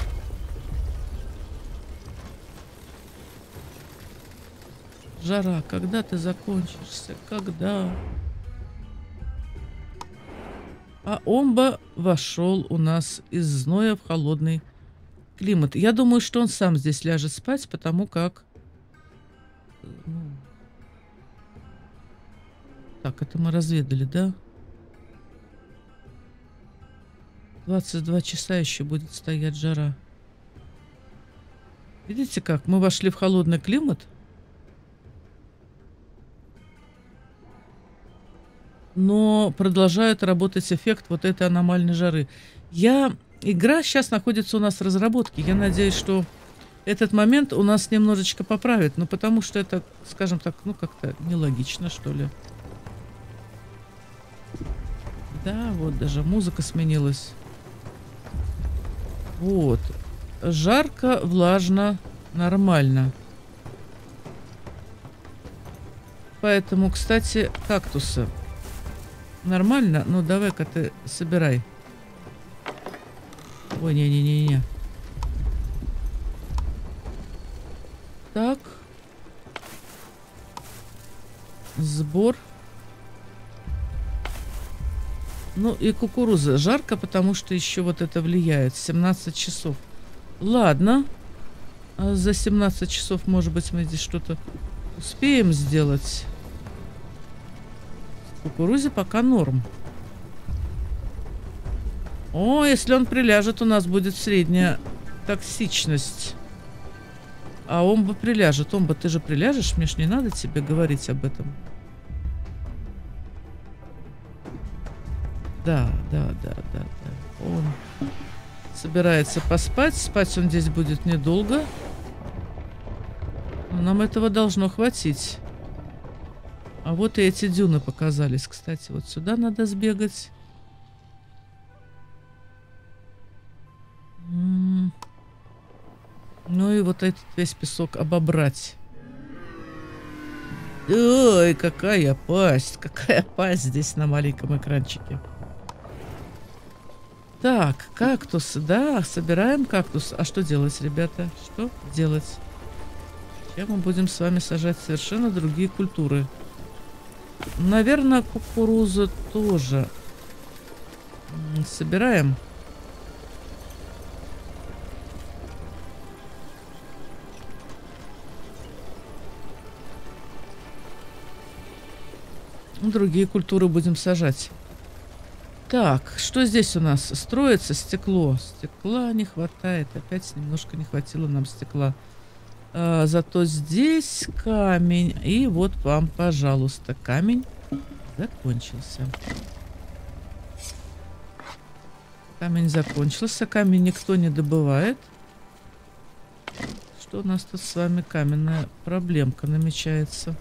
Жара, когда ты закончишься? Когда? А Омба вошел у нас из зноя в холодный климат. Я думаю, что он сам здесь ляжет спать, потому как... Ну... Так, это мы разведали, да? двадцать два часа еще будет стоять жара. Видите как? Мы вошли в холодный климат. Но продолжает работать эффект вот этой аномальной жары. Я... Игра сейчас находится у нас в разработке. Я надеюсь, что этот момент у нас немножечко поправит. Ну, потому что это, скажем так, ну, как-то нелогично, что ли. Да, вот даже музыка сменилась. Вот. Жарко, влажно, нормально. Поэтому, кстати, кактусы. Нормально? Ну, давай-ка ты собирай. Ой, не-не-не-не. Так. Сбор. Ну, и кукуруза. Жарко, потому что еще вот это влияет. семнадцать часов. Ладно. А за семнадцать часов, может быть, мы здесь что-то успеем сделать. Кукурузе пока норм. О, если он приляжет, у нас будет средняя токсичность. А Омба приляжет. Омба, ты же приляжешь? Мне ж не надо тебе говорить об этом. Да, да, да, да, да. Он собирается поспать. Спать он здесь будет недолго. Но нам этого должно хватить. А вот и эти дюны показались. Кстати, вот сюда надо сбегать. М-м. Ну и вот этот весь песок обобрать. Ой, какая пасть. Какая пасть здесь на маленьком экранчике. Так, кактусы, да, собираем кактус. А что делать, ребята? Что делать? Сейчас мы будем с вами сажать совершенно другие культуры. Наверное, кукурузу тоже собираем. Другие культуры будем сажать. Так, что здесь у нас? Строится стекло. Стекла не хватает. Опять немножко не хватило нам стекла. А, зато здесь камень. И вот вам, пожалуйста, камень закончился. Камень закончился. Камень никто не добывает. Что у нас тут с вами каменная проблемка намечается?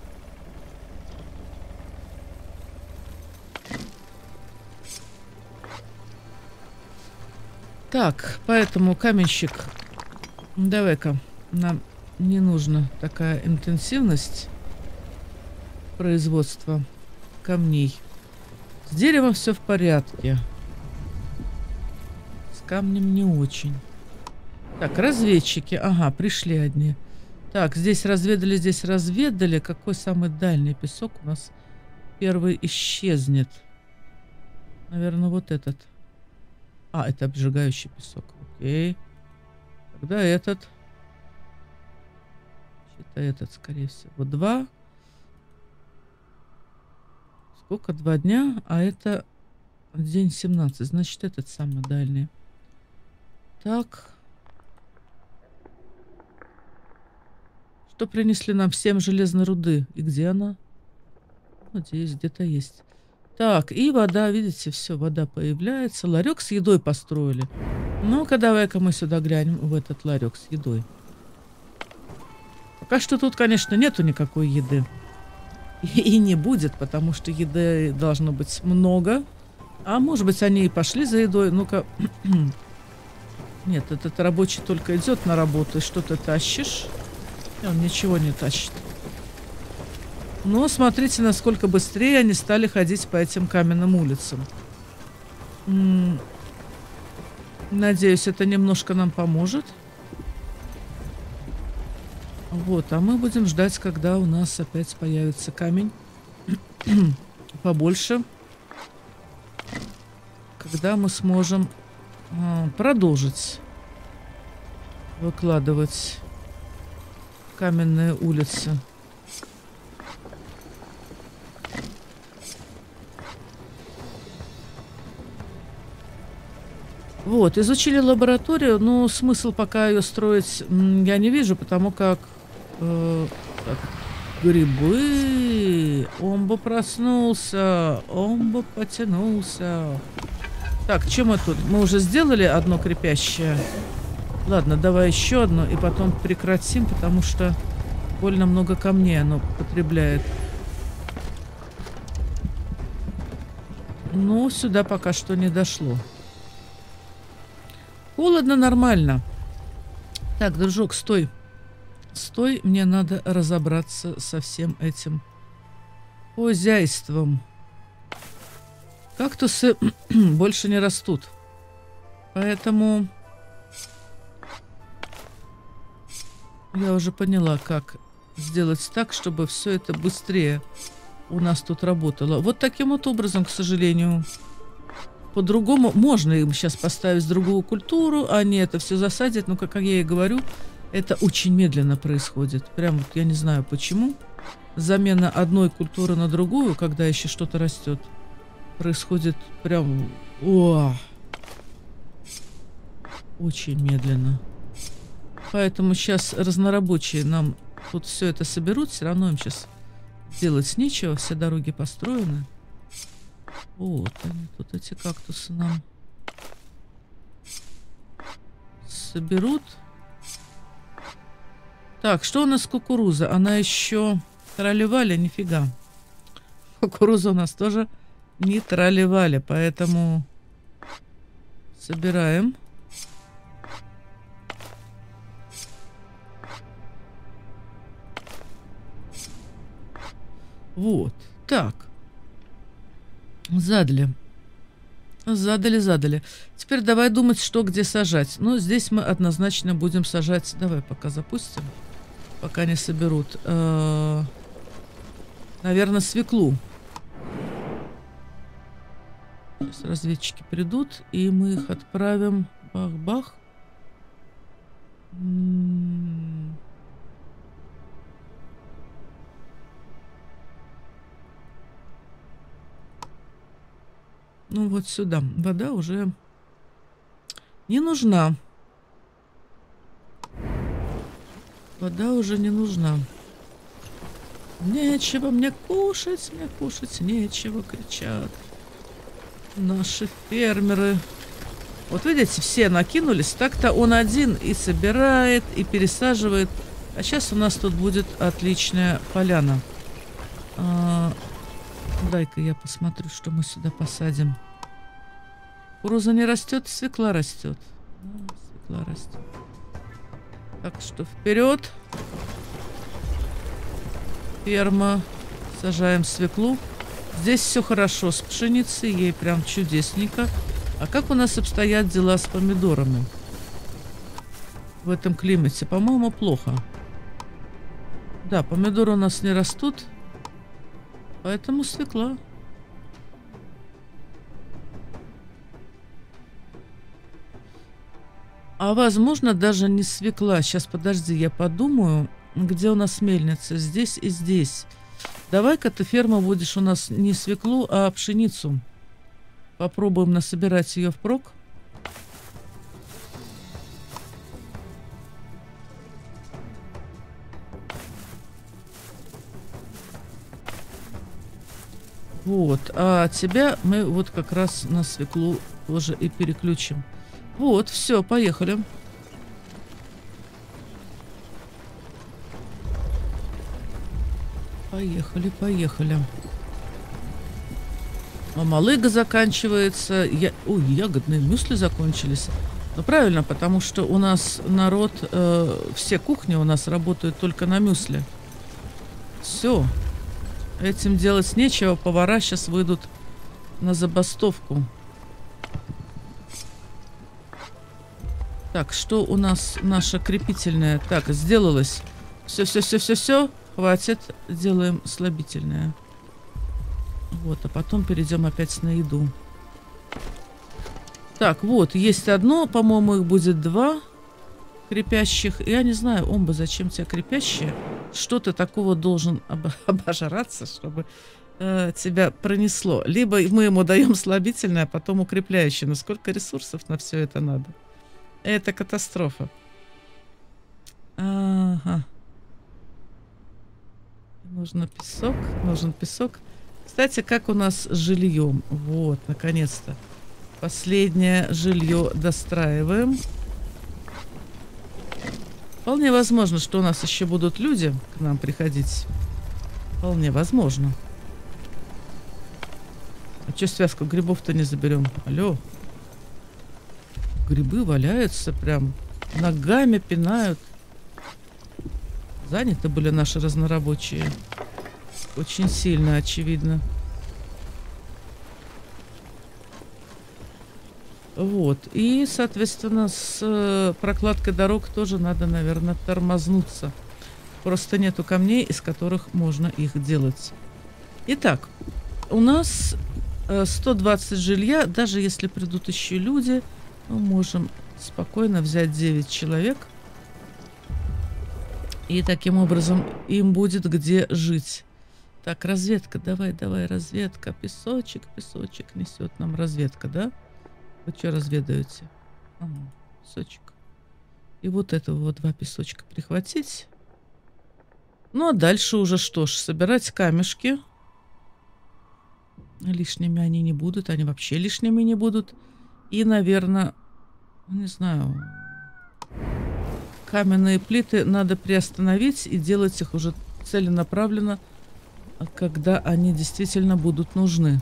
Так, поэтому каменщик, давай-ка, нам не нужна такая интенсивность производства камней. С деревом все в порядке. С камнем не очень. Так, разведчики. Ага, пришли одни. Так, здесь разведали, здесь разведали. Какой самый дальний песок у нас первый исчезнет? Наверное, вот этот. А, это обжигающий песок. Окей. Тогда этот. Это этот, скорее всего. Два. Сколько? Два дня. А это день семнадцать. Значит, этот самый дальний. Так. Что принесли нам? семь железной руды. И где она? Надеюсь, где-то есть. Так, и вода, видите, все, вода появляется. Ларек с едой построили. Ну-ка, давай-ка мы сюда глянем, в этот ларек с едой. Пока что тут, конечно, нету никакой еды. И, и не будет, потому что еды должно быть много. А может быть, они и пошли за едой. Ну-ка. Нет, этот рабочий только идет на работу и что-то тащишь. И он ничего не тащит. Но смотрите, насколько быстрее они стали ходить по этим каменным улицам. М-м- Надеюсь, это немножко нам поможет. Вот, а мы будем ждать, когда у нас опять появится камень побольше. Когда мы сможем а, продолжить выкладывать каменные улицы. Вот, изучили лабораторию, но смысл пока ее строить я не вижу, потому как э, так, грибы, омба проснулся, омба потянулся. Так, чем мы тут? Мы уже сделали одно крепящее. Ладно, давай еще одно и потом прекратим, потому что больно много камней оно потребляет. Но сюда пока что не дошло. Холодно, нормально. Так, дружок, стой. Стой, мне надо разобраться со всем этим хозяйством. Кактусы больше не растут. Поэтому я уже поняла, как сделать так, чтобы все это быстрее у нас тут работало. Вот таким вот образом, к сожалению. По-другому можно им сейчас поставить другую культуру, они это все засадят, но, как я и говорю, это очень медленно происходит. Прям вот я не знаю почему. Замена одной культуры на другую, когда еще что-то растет, происходит прям о, очень медленно. Поэтому сейчас разнорабочие нам тут все это соберут, все равно им сейчас делать нечего, все дороги построены. Вот они, тут эти кактусы нам соберут. Так, что у нас кукуруза? Она еще тролливали, нифига. Кукуруза у нас тоже не тролливали, поэтому собираем. Вот, так. Задали. Задали, задали. Теперь давай думать, что где сажать. Ну, здесь мы однозначно будем сажать... Давай пока запустим, пока не соберут. Э-э- наверное, свеклу. Сейчас разведчики придут, и мы их отправим. Бах-бах. М-м- Ну, вот сюда. Вода уже не нужна. Вода уже не нужна. Нечего мне кушать, мне кушать нечего, кричат наши фермеры. Вот видите, все накинулись. Так-то он один и собирает, и пересаживает. А сейчас у нас тут будет отличная поляна. А, дай-ка я посмотрю, что мы сюда посадим. Кукуруза не растет, свекла растет. Да, свекла растет. Так что вперед. Ферма. Сажаем свеклу. Здесь все хорошо с пшеницей, ей прям чудесненько. А как у нас обстоят дела с помидорами в этом климате? По-моему, плохо. Да, помидоры у нас не растут, поэтому свекла. А возможно, даже не свекла. Сейчас, подожди, я подумаю, где у нас мельница. Здесь и здесь. Давай-ка ты, ферма, будешь у нас не свеклу, а пшеницу. Попробуем насобирать ее впрок. Вот. А тебя мы вот как раз на свеклу тоже и переключим. Вот, все, поехали. Поехали, поехали. Мамалыга заканчивается. Я... Ой, ягодные мюсли закончились. Ну, правильно, потому что у нас народ... Э, все кухни у нас работают только на мюсли. Все. Этим делать нечего. Повара сейчас выйдут на забастовку. Так, что у нас наша крепительная? Так, сделалось. Все-все-все-все-все. Хватит. Делаем слабительное. Вот, а потом перейдем опять на еду. Так, вот, есть одно, по-моему, их будет два крепящих. Я не знаю, Омба, зачем тебе крепящие? Что ты такого должен об обожраться, чтобы э, тебя пронесло? Либо мы ему даем слабительное, а потом укрепляющее. Но сколько ресурсов на все это надо? Это катастрофа. Ага. Нужен песок, нужен песок. Кстати, как у нас с жильем? Вот, наконец-то. Последнее жилье достраиваем. Вполне возможно, что у нас еще будут люди к нам приходить. Вполне возможно. А что связку грибов-то не заберем? Алло. Грибы валяются прям. Ногами пинают. Заняты были наши разнорабочие. Очень сильно, очевидно. Вот. И, соответственно, с прокладкой дорог тоже надо, наверное, тормознуться. Просто нету камней, из которых можно их делать. Итак, у нас сто двадцать жилья. Даже если придут еще люди, мы можем спокойно взять девять человек. И таким образом им будет где жить. Так, разведка, давай, давай, разведка. Песочек, песочек несет нам разведка, да? Вы что разведаете? Ага, песочек. И вот этого вот два песочка прихватить. Ну, а дальше уже что ж, собирать камешки. Лишними они не будут, они вообще лишними не будут. И, наверное, не знаю, каменные плиты надо приостановить и делать их уже целенаправленно, когда они действительно будут нужны.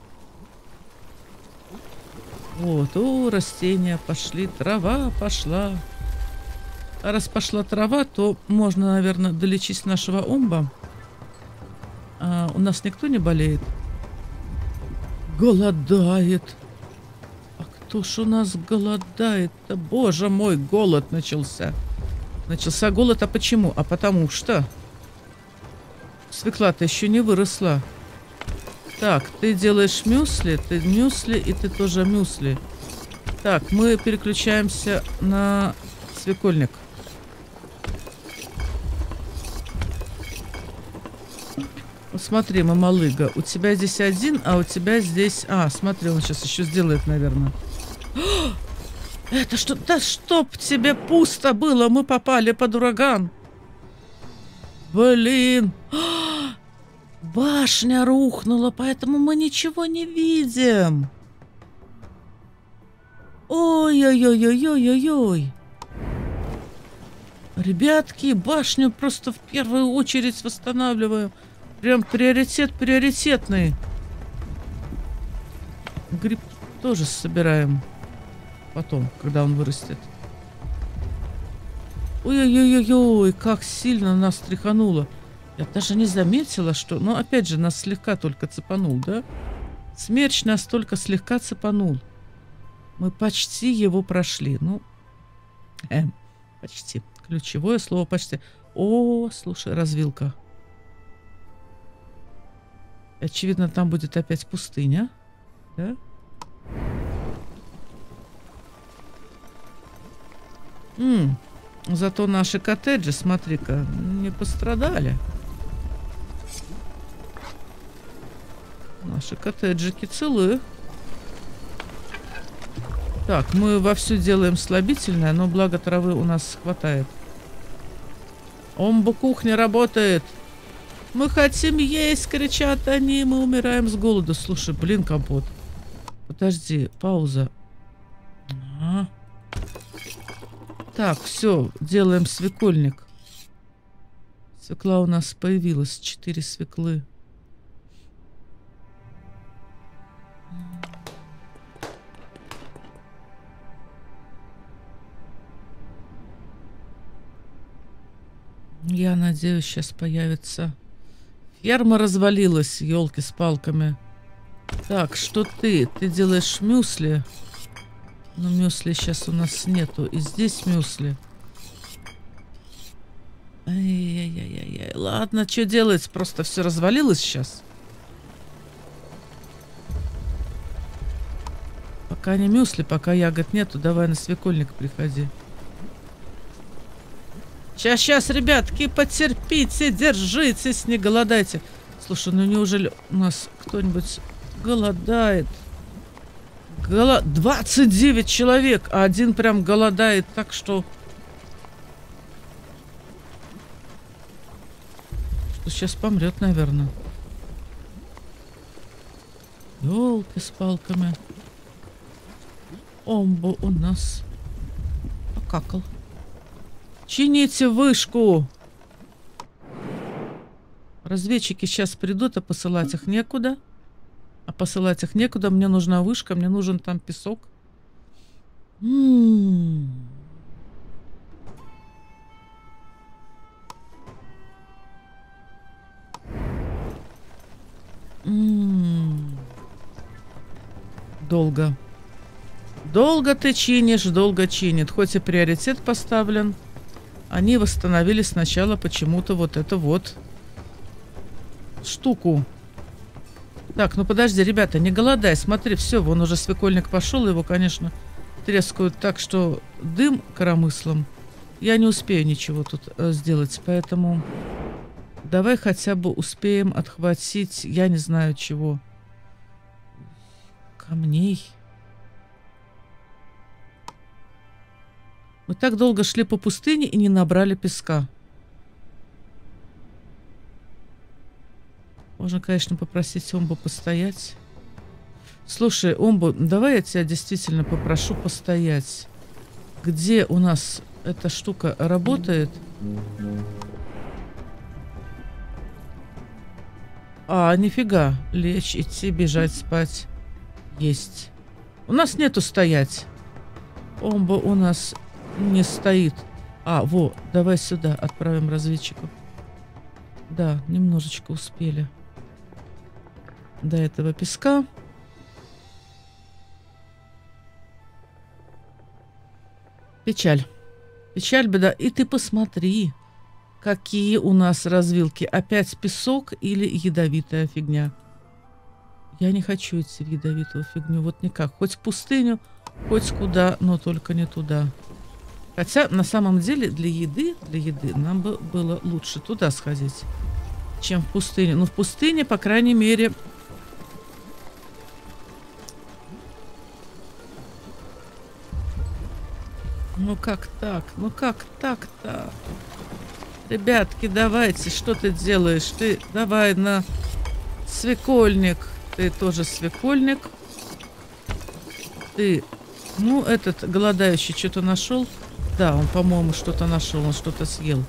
Вот, о, растения пошли, трава пошла. А раз пошла трава, то можно, наверное, долечить нашего Омба. А у нас никто не болеет? Голодает. кто ж у нас голодает-то? Боже мой, голод начался. Начался голод, а почему? А потому что свекла-то еще не выросла. Так, ты делаешь мюсли, ты мюсли, и ты тоже мюсли. Так, мы переключаемся на свекольник. Смотри, мамалыга, у тебя здесь один, а у тебя здесь... А, смотри, он сейчас еще сделает, наверное. О, это что? Да чтоб тебе пусто было, мы попали под ураган. Блин. О, башня рухнула, поэтому мы ничего не видим. Ой-ой-ой-ой-ой-ой-ой. Ребятки, башню просто в первую очередь восстанавливаю. Прям приоритет приоритетный. Гриб тоже собираем потом, когда он вырастет. Ой-ой-ой-ой, как сильно нас тряхануло. Я даже не заметила, что... Ну, опять же, нас слегка только цепанул, да? Смерч нас только слегка цепанул. Мы почти его прошли. Ну, эм, почти. Ключевое слово почти. О, слушай, развилка. Очевидно, там будет опять пустыня. Да? М-м, зато наши коттеджи, смотри-ка, не пострадали. Наши коттеджики целы. Так, мы вовсю делаем слабительное, но благо травы у нас хватает. Омбу кухня работает. Мы хотим есть, кричат они, мы умираем с голоду. Слушай, блин, компот. Подожди, пауза. А. Так, все, делаем свекольник. Свекла у нас появилась, четыре свеклы. Я надеюсь, сейчас появится. Ферма развалилась, елки с палками. Так, что ты? Ты делаешь мюсли? Но мюсли сейчас у нас нету. И здесь мюсли. Ай-яй-яй-яй. Ладно, что делать? Просто все развалилось сейчас. Пока не мюсли, пока ягод нету, давай на свекольник приходи. Сейчас, сейчас, ребятки, потерпите, держитесь, не голодайте. Слушай, ну неужели у нас кто-нибудь голодает? Голо... двадцать девять человек, а один прям голодает так, что... Что сейчас помрет, наверное. Ёлки с палками. Омбу у нас покакал. Чините вышку. Разведчики сейчас придут, а посылать их некуда. А посылать их некуда. Мне нужна вышка, мне нужен там песок. М-м-м. М-м. Долго. Долго ты чинишь, долго чинит. Хоть и приоритет поставлен. Они восстановили сначала почему-то вот эту вот штуку. Так, ну подожди, ребята, не голодай. Смотри, все, вон уже свекольник пошел. Его, конечно, трескают так, что дым коромыслом. Я не успею ничего тут э, сделать, поэтому давай хотя бы успеем отхватить, я не знаю чего. Камней. Мы так долго шли по пустыне и не набрали песка. Можно, конечно, попросить Омбу постоять. Слушай, Омбу, давай я тебя действительно попрошу постоять. Где у нас эта штука работает? А, нифига. Лечь, идти, бежать, спать. Есть. У нас нету стоять. Омба у нас не стоит. А, во, давай сюда отправим разведчиков. Да, немножечко успели. До этого песка. Печаль. Печаль, беда. И ты посмотри, какие у нас развилки. Опять песок или ядовитая фигня. Я не хочу идти в ядовитую фигню. Вот никак. Хоть в пустыню, хоть куда, но только не туда. Хотя, на самом деле, для еды, для еды нам бы было лучше туда сходить, чем в пустыню. Но в пустыне, по крайней мере... Ну как так? Ну как так-то? Ребятки, давайте, что ты делаешь? Ты давай на свекольник. Ты тоже свекольник. Ты, ну, этот голодающий что-то нашел? Да, он, по-моему, что-то нашел, он что-то съел.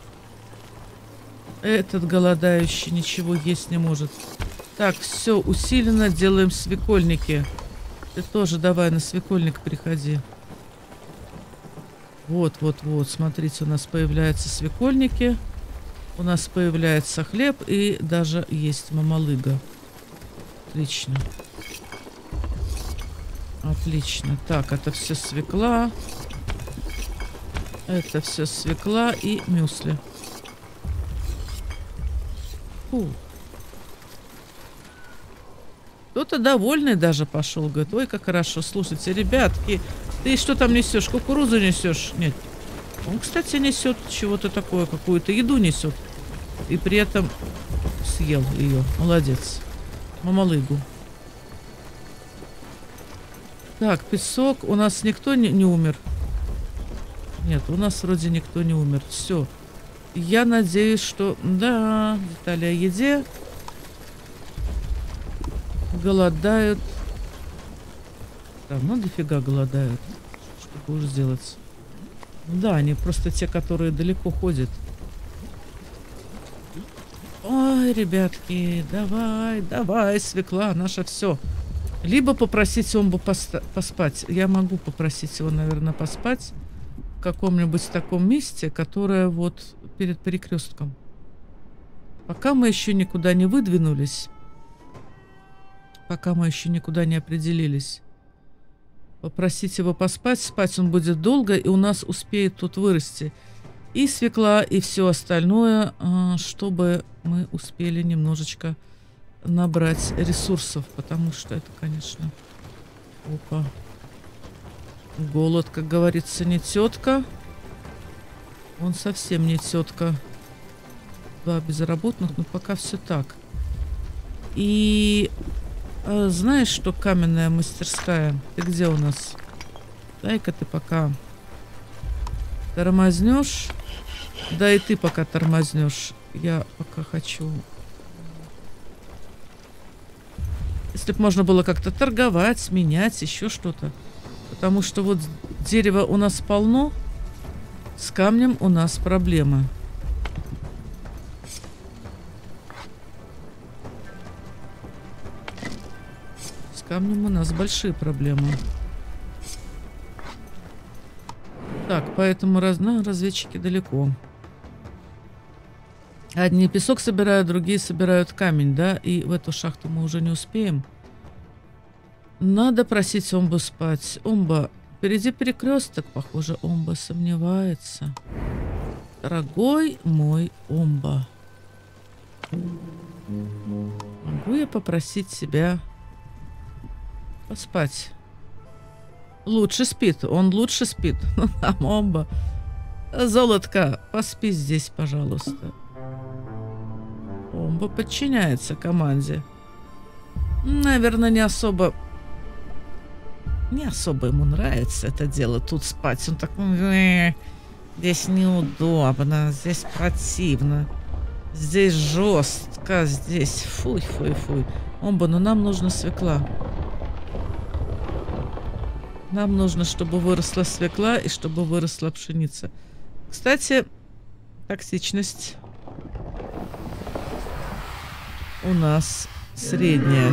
Этот голодающий ничего есть не может. Так, все, усиленно делаем свекольники. Ты тоже давай на свекольник приходи. Вот, вот, вот, смотрите, у нас появляются свекольники. У нас появляется хлеб и даже есть мамалыга. Отлично. Отлично. Так, это все свекла. Это все свекла и мюсли. Фу. Кто-то довольный даже пошел. Говорит, ой, как хорошо. Слушайте, ребятки, ты что там несешь? Кукурузу несешь? Нет. Он, кстати, несет чего-то такое, какую-то еду несет. И при этом съел ее. Молодец. Мамалыгу. Так, песок. У нас никто не, не умер. Нет, у нас вроде никто не умер. Все. Я надеюсь, что... Да, детали о еде. Голодают. Давно дофига голодают. Что будешь сделать? Да, они просто те, которые далеко ходят. Ой, ребятки, давай, давай, свекла, наша все. Либо попросить Омбу поспать. Я могу попросить его, наверное, поспать в каком-нибудь таком месте, которое вот перед перекрестком. Пока мы еще никуда не выдвинулись, пока мы еще никуда не определились, попросить его поспать. Спать он будет долго, и у нас успеет тут вырасти и свекла, и все остальное, чтобы мы успели немножечко набрать ресурсов, потому что это, конечно, опа. Голод, как говорится, не тетка. Он совсем не тетка. Два безработных, но пока все так. И а, знаешь, что каменная мастерская? Ты где у нас? Дай-ка ты пока тормознешь. Да и ты пока тормознешь. Я пока хочу... Если бы можно было как-то торговать, менять, еще что-то. Потому что вот дерева у нас полно, с камнем у нас проблемы. С камнем у нас большие проблемы. Так, поэтому раз... ну, разведчики далеко. Одни песок собирают, другие собирают камень, да? И в эту шахту мы уже не успеем. Надо просить Омбу спать. Омба, впереди перекресток. Похоже, Омба сомневается. Дорогой мой Омба. Могу я попросить себя поспать? Лучше спит. Он лучше спит. Там Омба. Золотко, поспи здесь, пожалуйста. Омба подчиняется команде. Наверное, не особо... Не особо ему нравится это дело, тут спать. Он такой... Здесь неудобно, здесь противно. Здесь жестко, здесь... Фуй-фуй-фуй. Омба, но нам нужна свекла. Нам нужно, чтобы выросла свекла и чтобы выросла пшеница. Кстати, токсичность у нас средняя.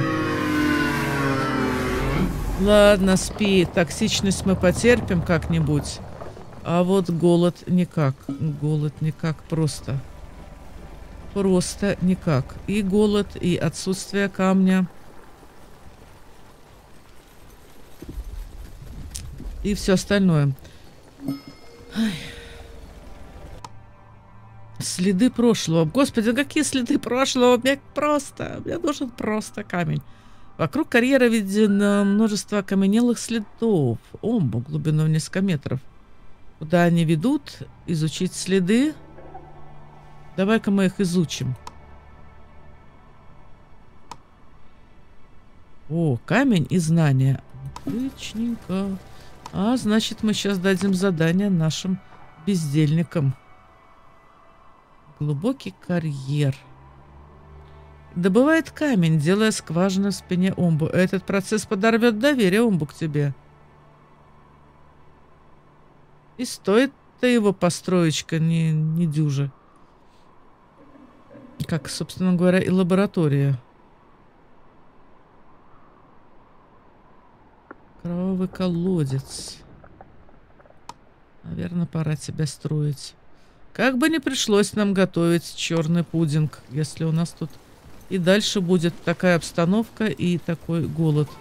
Ладно, спи. Токсичность мы потерпим как-нибудь. А вот голод никак. Голод никак просто. Просто никак. И голод, и отсутствие камня. И все остальное. Ай. Следы прошлого. Господи, какие следы прошлого? Мне просто, мне нужен просто камень. Вокруг карьера видно множество окаменелых следов. Омбу глубиной в несколько метров. Куда они ведут? Изучить следы? Давай-ка мы их изучим. О, камень и знания. Отличненько. А, значит, мы сейчас дадим задание нашим бездельникам. Глубокий карьер. Добывает камень, делая скважины в спине Омбу. Этот процесс подорвет доверие Омбу к тебе. И стоит-то его построечка не, не дюже. Как, собственно говоря, и лаборатория. Кровавый колодец. Наверное, пора тебя строить. Как бы не пришлось нам готовить черный пудинг, если у нас тут и дальше будет такая обстановка и такой голод.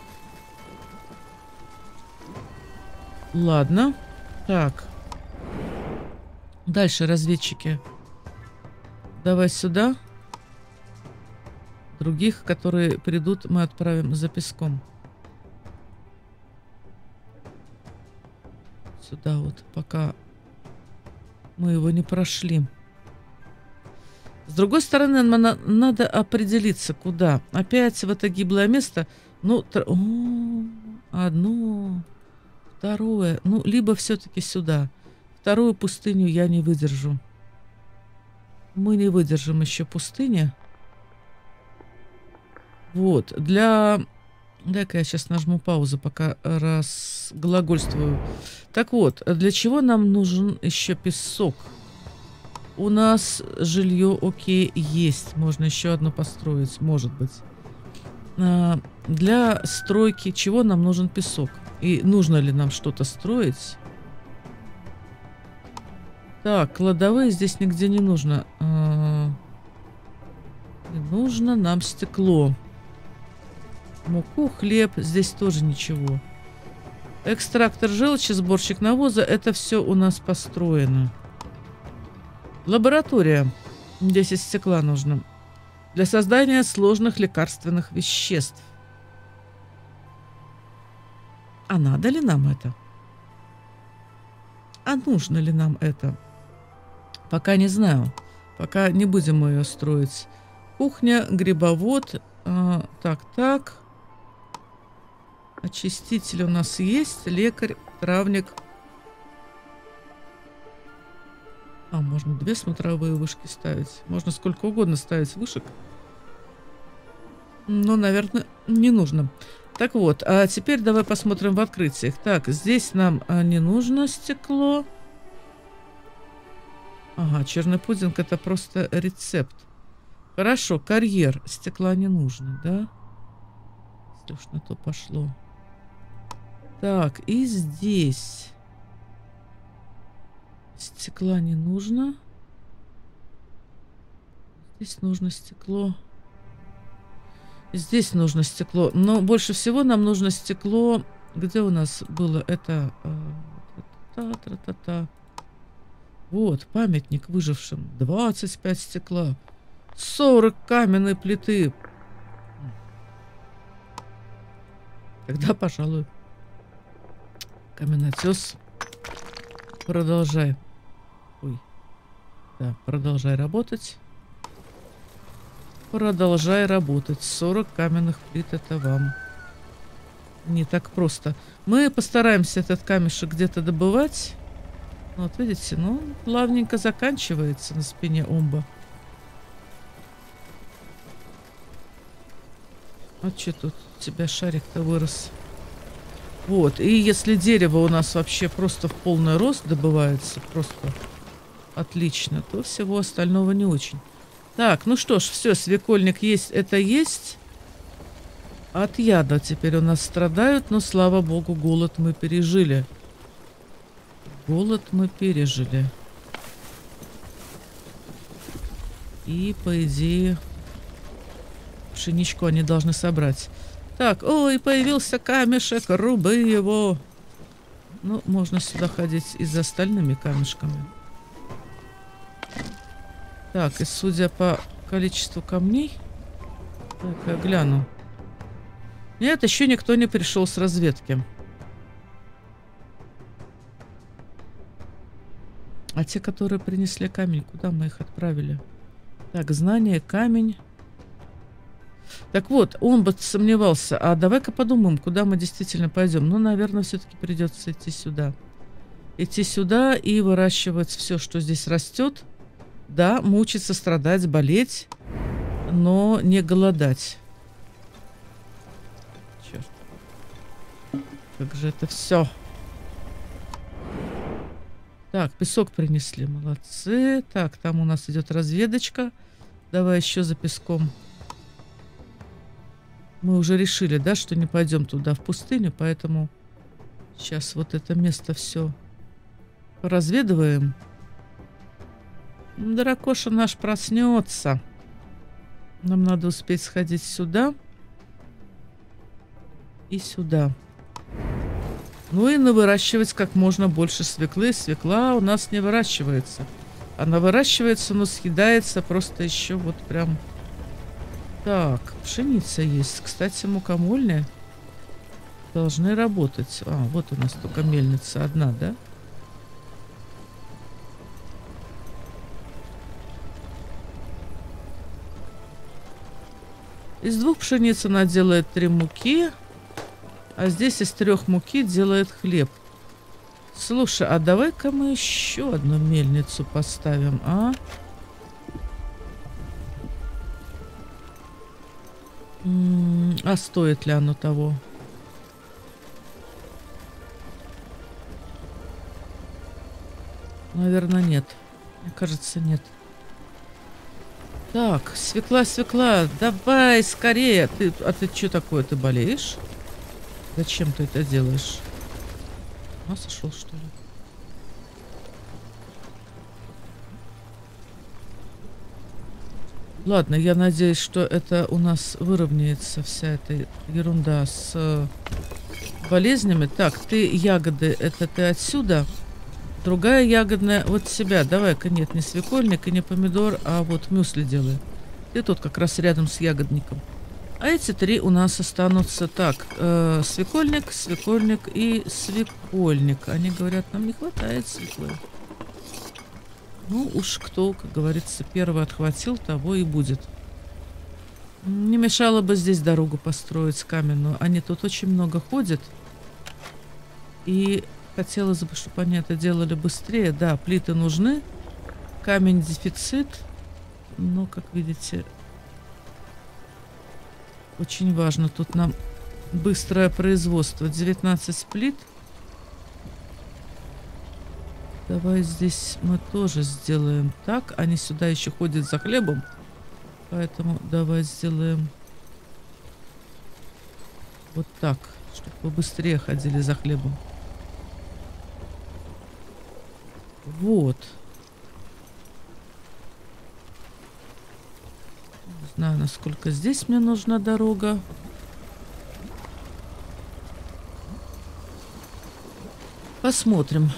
Ладно. Так. Дальше, разведчики. Давай сюда. Других, которые придут, мы отправим за песком. Сюда вот, пока мы его не прошли. С другой стороны, нам на надо определиться, куда. Опять в это гиблое место. Ну, О, одно, второе. Ну, либо все-таки сюда. Вторую пустыню я не выдержу. Мы не выдержим еще пустыни. Вот. Для... Дай-ка я сейчас нажму паузу, пока разглагольствую. Так вот, для чего нам нужен еще песок? У нас жилье, окей, есть. Можно еще одно построить, может быть. А, для стройки чего нам нужен песок? И нужно ли нам что-то строить? Так, кладовые здесь нигде не нужно. А, не нужно нам стекло. Муку, хлеб, здесь тоже ничего. Экстрактор желчи, сборщик навоза, это все у нас построено. Лаборатория. десять стекла нужно. Для создания сложных лекарственных веществ. А надо ли нам это? А нужно ли нам это? Пока не знаю. Пока не будем мы ее строить. Кухня, грибовод. А, так, так. Очиститель у нас есть. Лекарь, травник. А, можно две смотровые вышки ставить. Можно сколько угодно ставить вышек. Но, наверное, не нужно. Так вот, а теперь давай посмотрим в открытиях. Так, здесь нам а, не нужно стекло. Ага, черный пудинг — это просто рецепт. Хорошо, карьер. Стекла не нужно, да? Если уж на то пошло. Так, и здесь стекла не нужно. Здесь нужно стекло. Здесь нужно стекло. Но больше всего нам нужно стекло. Где у нас было это? Та-та-та-та. Вот, памятник выжившим. двадцать пять стекла. сорок каменной плиты. Тогда, пожалуй, каменотес. Продолжай. Ой. Да, продолжай работать. Продолжай работать. сорок каменных плит — это вам не так просто. Мы постараемся этот камешек где-то добывать. Вот видите, ну, плавненько заканчивается на спине Омба. А что тут у тебя шарик-то вырос? Вот, и если дерево у нас вообще просто в полный рост добывается, просто отлично, то всего остального не очень. Так, ну что ж, все, свекольник есть, это есть. От яда теперь у нас страдают, но, слава богу, голод мы пережили. Голод мы пережили. И, по идее, пшеничку они должны собрать. Так, ой, появился камешек, руби его. Ну, можно сюда ходить и за остальными камешками. Так, и судя по количеству камней... Так, я гляну. Нет, еще никто не пришел с разведки. А те, которые принесли камень, куда мы их отправили? Так, знание, камень. Так вот, он бы сомневался. А давай-ка подумаем, куда мы действительно пойдем. Ну, наверное, все-таки придется идти сюда. Идти сюда и выращивать все, что здесь растет. Да, мучиться, страдать, болеть, но не голодать. Черт. Как же это все. Так, песок принесли, молодцы. Так, там у нас идет разведочка. Давай еще за песком. Мы уже решили, да, что не пойдем туда, в пустыню, поэтому сейчас вот это место все разведываем. Дракоша наш проснется. Нам надо успеть сходить сюда и сюда. Ну и навыращивать как можно больше свеклы. Свекла у нас не выращивается. Она выращивается, но съедается просто еще вот прям... Так, пшеница есть. Кстати, мукомольня должны работать. А, вот у нас только мельница одна, да? Из двух пшениц она делает три муки, а здесь из трех муки делает хлеб. Слушай, а давай-ка мы еще одну мельницу поставим, а? М-м, а стоит ли оно того? Наверное, нет. Мне кажется, нет. Так, свекла, свекла, давай скорее. Ты, а ты что такое? Ты болеешь? Зачем ты это делаешь? А, сошел, что ли? Ладно, я надеюсь, что это у нас выровняется, вся эта ерунда с э, болезнями. Так, ты ягоды, это ты отсюда. Другая ягодная вот себя. Давай-ка, нет, не свекольник и не помидор, а вот мюсли делай. Ты тут как раз рядом с ягодником. А эти три у нас останутся так. Э, свекольник, свекольник и свекольник. Они говорят, нам не хватает свеклы. Ну уж кто, как говорится, первый отхватил, того и будет. Не мешало бы здесь дорогу построить каменную. Они тут очень много ходят. И хотелось бы, чтобы они это делали быстрее. Да, плиты нужны. Камень дефицит. Но, как видите, очень важно тут нам быстрое производство. девятнадцать плит. Давай здесь мы тоже сделаем так. Они сюда еще ходят за хлебом. Поэтому давай сделаем вот так, чтобы побыстрее ходили за хлебом. Вот. Не знаю, насколько здесь мне нужна дорога. Посмотрим.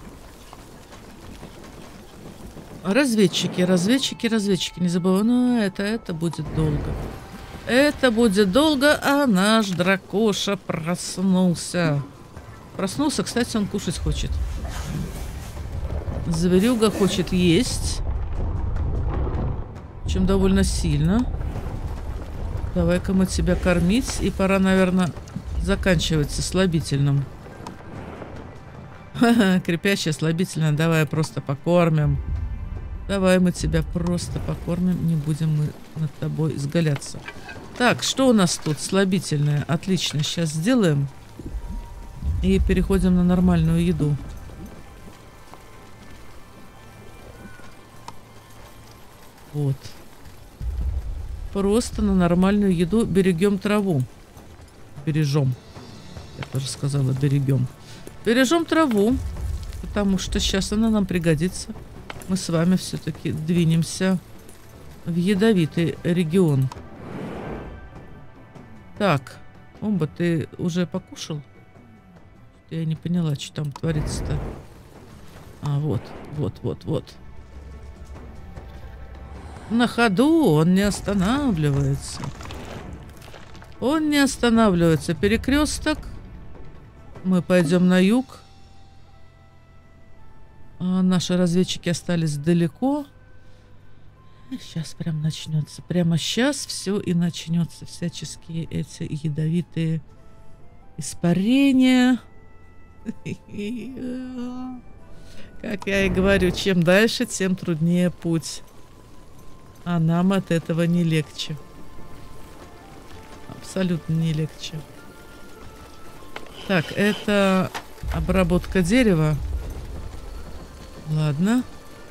Разведчики, разведчики, разведчики. Не забывай, но это, это будет долго. Это будет долго, а наш дракоша проснулся. Проснулся, кстати, он кушать хочет. Зверюга хочет есть. Чем довольно сильно. Давай-ка мы тебя кормить. И пора, наверное, заканчивать со слабительным. Ха-ха, крепящее, слабительное. Давай просто покормим. Давай мы тебя просто покормим. Не будем мы над тобой изгаляться. Так, что у нас тут? Слабительное. Отлично, сейчас сделаем. И переходим на нормальную еду. Вот. Просто на нормальную еду берегем траву. Бережем. Я тоже сказала, берегем. Бережем траву, потому что сейчас она нам пригодится. Мы с вами все-таки двинемся в ядовитый регион. Так, Омба, ты уже покушал? Что-то я не поняла, что там творится-то. А, вот, вот, вот, вот. На ходу он не останавливается. Он не останавливается. Перекресток. Мы пойдем на юг. А наши разведчики остались далеко. Сейчас прям начнется. Прямо сейчас все и начнется. Всяческие эти ядовитые испарения. Как я и говорю, чем дальше, тем труднее путь. А нам от этого не легче. Абсолютно не легче. Так, это обработка дерева. Ладно.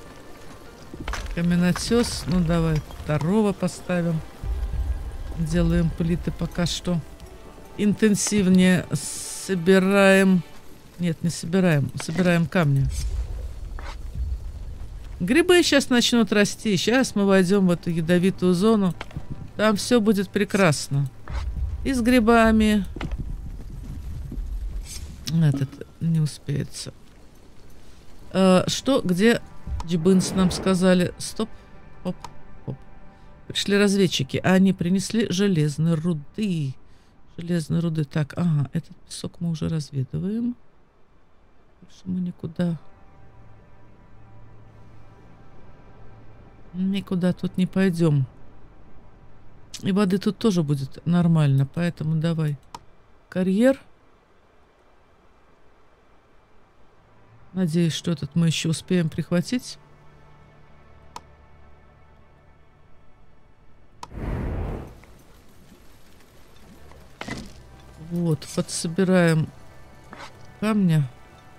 Каменотес. Ну, давай второго поставим. Делаем плиты пока что. Интенсивнее собираем. Нет, не собираем. Собираем камни. Грибы сейчас начнут расти. Сейчас мы войдем в эту ядовитую зону. Там все будет прекрасно. И с грибами. Этот не успеется. А, что, где Джибынс нам сказали? Стоп. Оп, оп. Пришли разведчики. А они принесли железные руды. Железные руды. Так, ага, этот песок мы уже разведываем. Больше мы никуда... Никуда тут не пойдем. И воды тут тоже будет нормально. Поэтому давай. Карьер. Надеюсь, что этот мы еще успеем прихватить. Вот, подсобираем камня.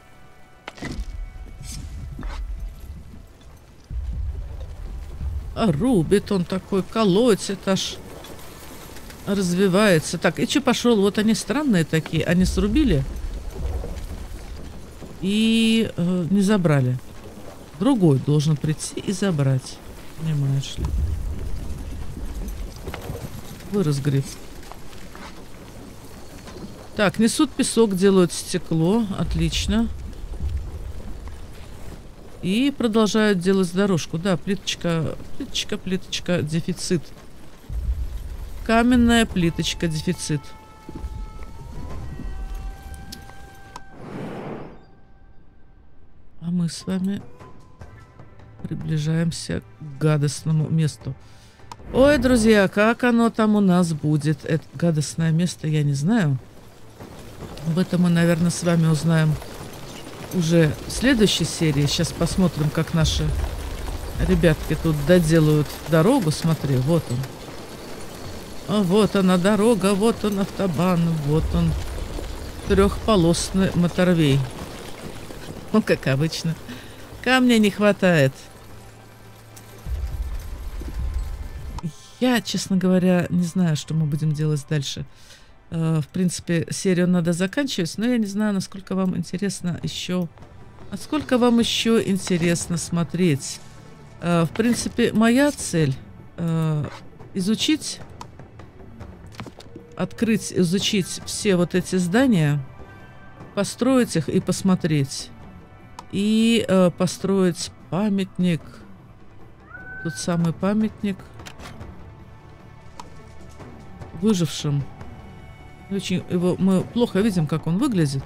А рубит он такой, колотит аж. Развивается. Так, и что пошел? Вот они странные такие. Они срубили. И э, не забрали. Другой должен прийти и забрать. Понимаешь ли. Вырос гриб. Так, несут песок, делают стекло. Отлично. И продолжают делать дорожку. Да, плиточка, плиточка, плиточка, дефицит. Каменная плиточка, дефицит. А мы с вами приближаемся к гадостному месту. Ой, друзья, как оно там у нас будет? Это гадостное место, я не знаю. Об этом мы, наверное, с вами узнаем уже в следующей серии. Сейчас посмотрим, как наши ребятки тут доделают дорогу. Смотри, вот он. А вот она дорога, вот он автобан, вот он трехполосный моторвей. Ну, как обычно. Камня не хватает. Я, честно говоря, не знаю, что мы будем делать дальше. В принципе, серию надо заканчивать, но я не знаю, насколько вам интересно еще... Насколько вам еще интересно смотреть. В принципе, моя цель изучить, открыть, изучить все вот эти здания, построить их и посмотреть. И построить памятник. Тот самый памятник выжившим. Очень его, мы плохо видим, как он выглядит.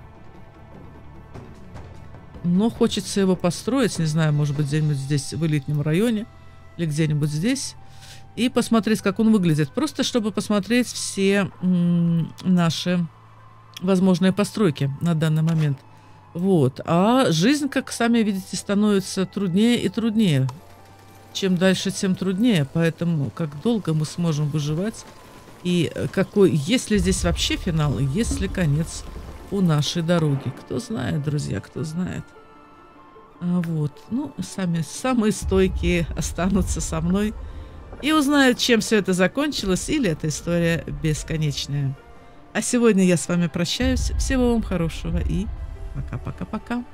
Но хочется его построить, не знаю, может быть, где-нибудь здесь, в элитном районе, или где-нибудь здесь, и посмотреть, как он выглядит. Просто чтобы посмотреть все наши возможные постройки на данный момент. Вот. А жизнь, как сами видите, становится труднее и труднее. Чем дальше, тем труднее. Поэтому как долго мы сможем выживать, и какой, есть ли здесь вообще финал, есть ли конец у нашей дороги. Кто знает, друзья, кто знает. А вот. Ну, сами, самые стойкие останутся со мной и узнают, чем все это закончилось, или эта история бесконечная. А сегодня я с вами прощаюсь. Всего вам хорошего и пока-пока-пока.